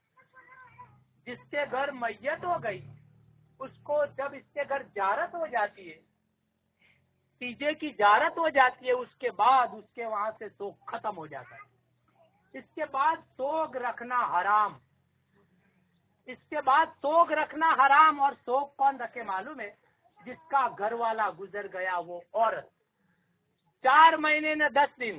جس کے گھر میت ہو گئی، اس کو جب اس کے گھر زیارت ہو جاتی ہے، تیجے کی زیارت ہو جاتی ہے، اس کے بعد اس کے وہاں سے سوگ ختم ہو جاتا ہے. اس کے بعد سوگ رکھنا حرام. اس کے بعد سوگ رکھنا حرام. اور سوگ کون رکھے معلوم ہے؟ جس کا گھر والا گزر گیا وہ عورت. 4 مہینے نہ 10 دن،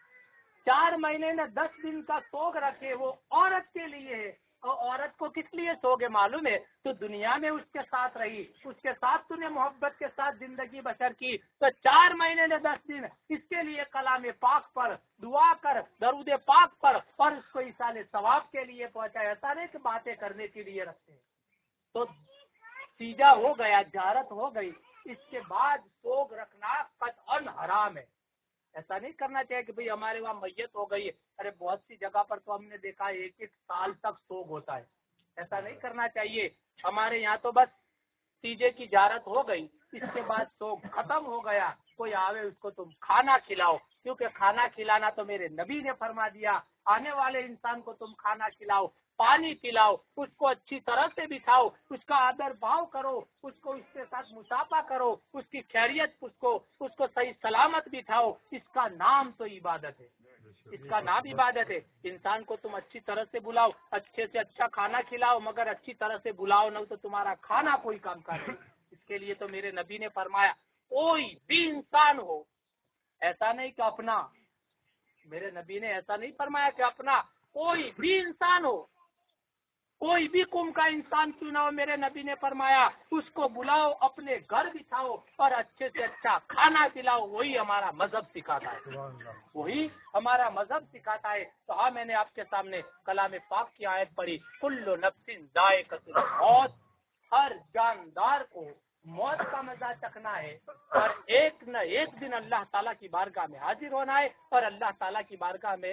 4 مہینے نہ 10 دن کا سوگ رکھے، وہ عورت کے لیے ہے. اور عورت کو کس لیے سوگے معلوم ہے؟ تو دنیا میں اس کے ساتھ رہی، اس کے ساتھ تو نے محبت کے ساتھ زندگی بسر کی، تو 4 مہینے نہ 10 دن اس کے لیے کلام پاک پر دعا کر، درود پاک پر، اور اس کو ایصال ثواب کے لیے پہنچا. ایسا نہیں کہ باتیں کرنے کے لیے رکھتے. تو تیجا ہو گیا، زیارت ہو گئی، اس کے بعد سوگ رکھنا قطعاً حرام ہے. ایسا نہیں کرنا چاہیے کہ بھئی ہمارے وہاں میت ہو گئی ہے. ارے بہت سی جگہ پر تو ہم نے دیکھا 1 سال تک سوگ ہوتا ہے. ایسا نہیں کرنا چاہیے. ہمارے یہاں تو بس تیجے کی زیارت ہو گئی، اس کے بعد سوگ ختم ہو گیا، کوئی آوے اس کو تم کھانا کھلاؤ، کیونکہ کھانا کھلانا تو میرے نبی نے فرما دیا. آنے والے انسان کو تم کھانا کھلاؤ، پانی پلاؤ، اس کو اچھی طرح سے بٹھاؤ، اس کا آدر بھاؤ کرو، اس کو اس کے ساتھ مصافحہ کرو، اس کی خیریت اس کو صحیح سلامت بٹھاؤ. اس کا نام تو عبادت ہے، اس کا نام عبادت ہے. انسان کو تم اچھی طرح سے بلاؤ، اچھے سے اچھا کھانا کھلاؤ، مگر اچھی طرح سے بلاؤ نہ تو تمہارا کھانا کوئی کام کا نہیں. اس کے لیے تو میرے نبی نے فرمایا کوئی بھی انسان ہو، ایسا نہیں کہ اپنا، میرے نبی نے ایسا نہیں فرمایا کہ اپنا، کوئی بھی انسان ہو، کوئی بھی قوم کا انسان کیوں نہ ہو، میرے نبی نے فرمایا اس کو بلاؤ، اپنے گھر بٹھاؤ اور اچھے سے اچھا کھانا کھلاؤ. وہی ہمارا مذہب سکھاتا ہے، وہی ہمارا مذہب سکھاتا ہے. تو ہاں، میں نے آپ کے سامنے کلام پاک کی آیت پڑھی، کل نفس ذائقۃ الموت، ہر جاندار کو موت کا مزہ چکھنا ہے، اور ایک نہ ایک دن اللہ تعالیٰ کی بارگاہ میں حاضر ہونا ہے، اور اللہ تعالیٰ کی بارگاہ میں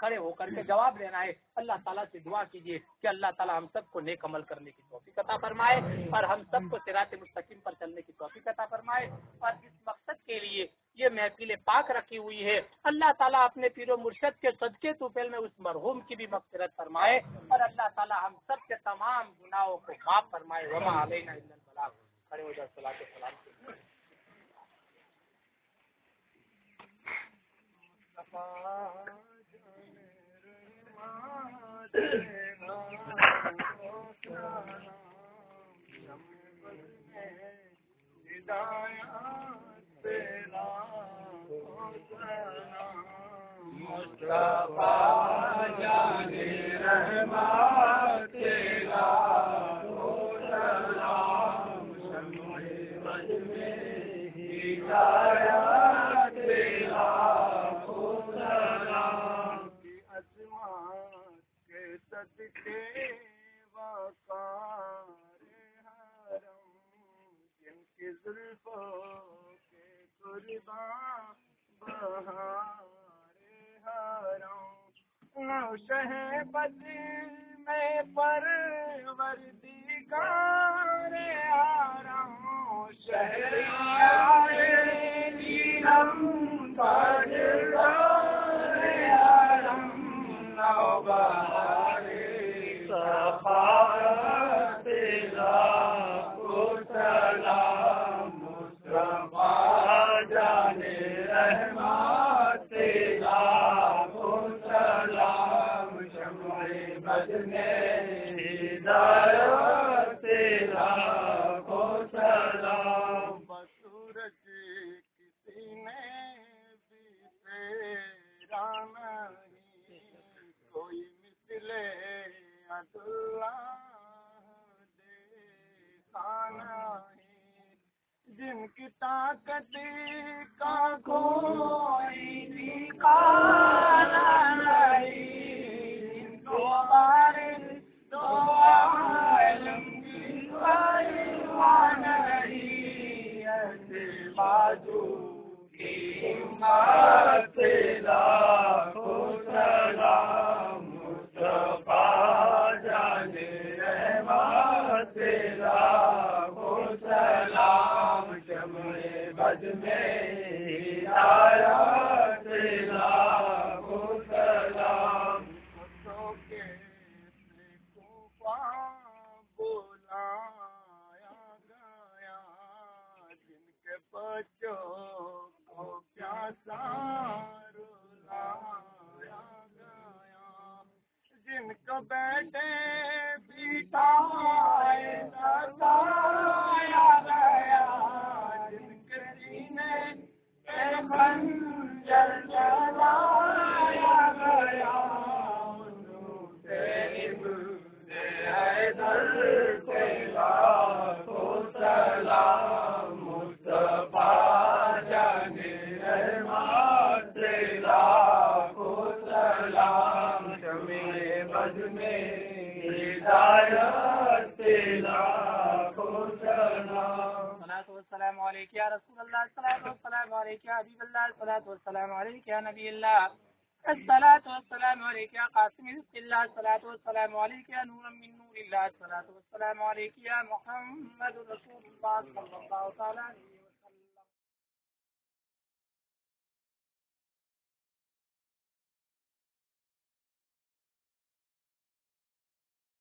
کھڑے ہو کر کے جواب دینا ہے. اللہ تعالیٰ سے دعا کیجیے کہ اللہ تعالیٰ ہم سب کو نیک عمل کرنے کی توفیق عطا فرمائے اور ہم سب کو صراط مستقیم پر چلنے کی توفیق عطا فرمائے. اور اس مقصد کے لیے یہ محفل پاک رکھی ہوئی ہے. اللہ تعالیٰ اپنے پیر و مرشد کے صدقے طفیل میں اس مرحوم کی بھی مغفرت فرمائے اور اللہ تعالیٰ ہم سب کے تمام گناہوں کو معاف فرمائے. وما علینا الا البلاغ. کھڑے ہو جاؤ صلاۃ و سلام کے لیے. شہبز میں پروردگار آرام شہریار نیلم تاجدار آرام نوبہار صفات لاکھوں سلام مصطفیٰ جان رحمت لاکھوں سلام شمع بد میں ہدایت لاکھوں سلام بسورج کسی نے بھی تیرا نہیں کوئی مثل عداللہ دیکھا نہیں جن کی طاقت کا کوئی ٹھکانا نہیں جن کو بارش تو عالم کی پرواہ نہیں ایسے بازو کی ہمت لاکھوں سلام مصطفیٰ جان رحمت لاکھوں سلام شمع بد میں ہدایت لاکھوں سلام مصطفیٰ کے کوفہ بلایا گیا جن کے بچوں کو پیاسا رلایا گیا جن کو بیٹے بٹھائے ستایا گیا جن کے سینے پہ خنجر چلایا گیا حیدر کے لاکھوں سلام مصطفیٰ جان رحمت لاکھوں سلام شمع بد میں ہدایت لاکھوں سلام. الصلاۃ والسلام علیک یا رسول اللہ. الصلاۃ والسلام علیک یا حبیب اللہ. الصلاۃ والسلام علیک یا نبی اللہ. الصلاۃ والسلام علیک یا قاسم رزق اللہ. الصلاۃ والسلام علیک یا نور من نور اللہ. الصلاۃ والسلام علیک یا محمد رسول اللہ صلی اللہ تعالی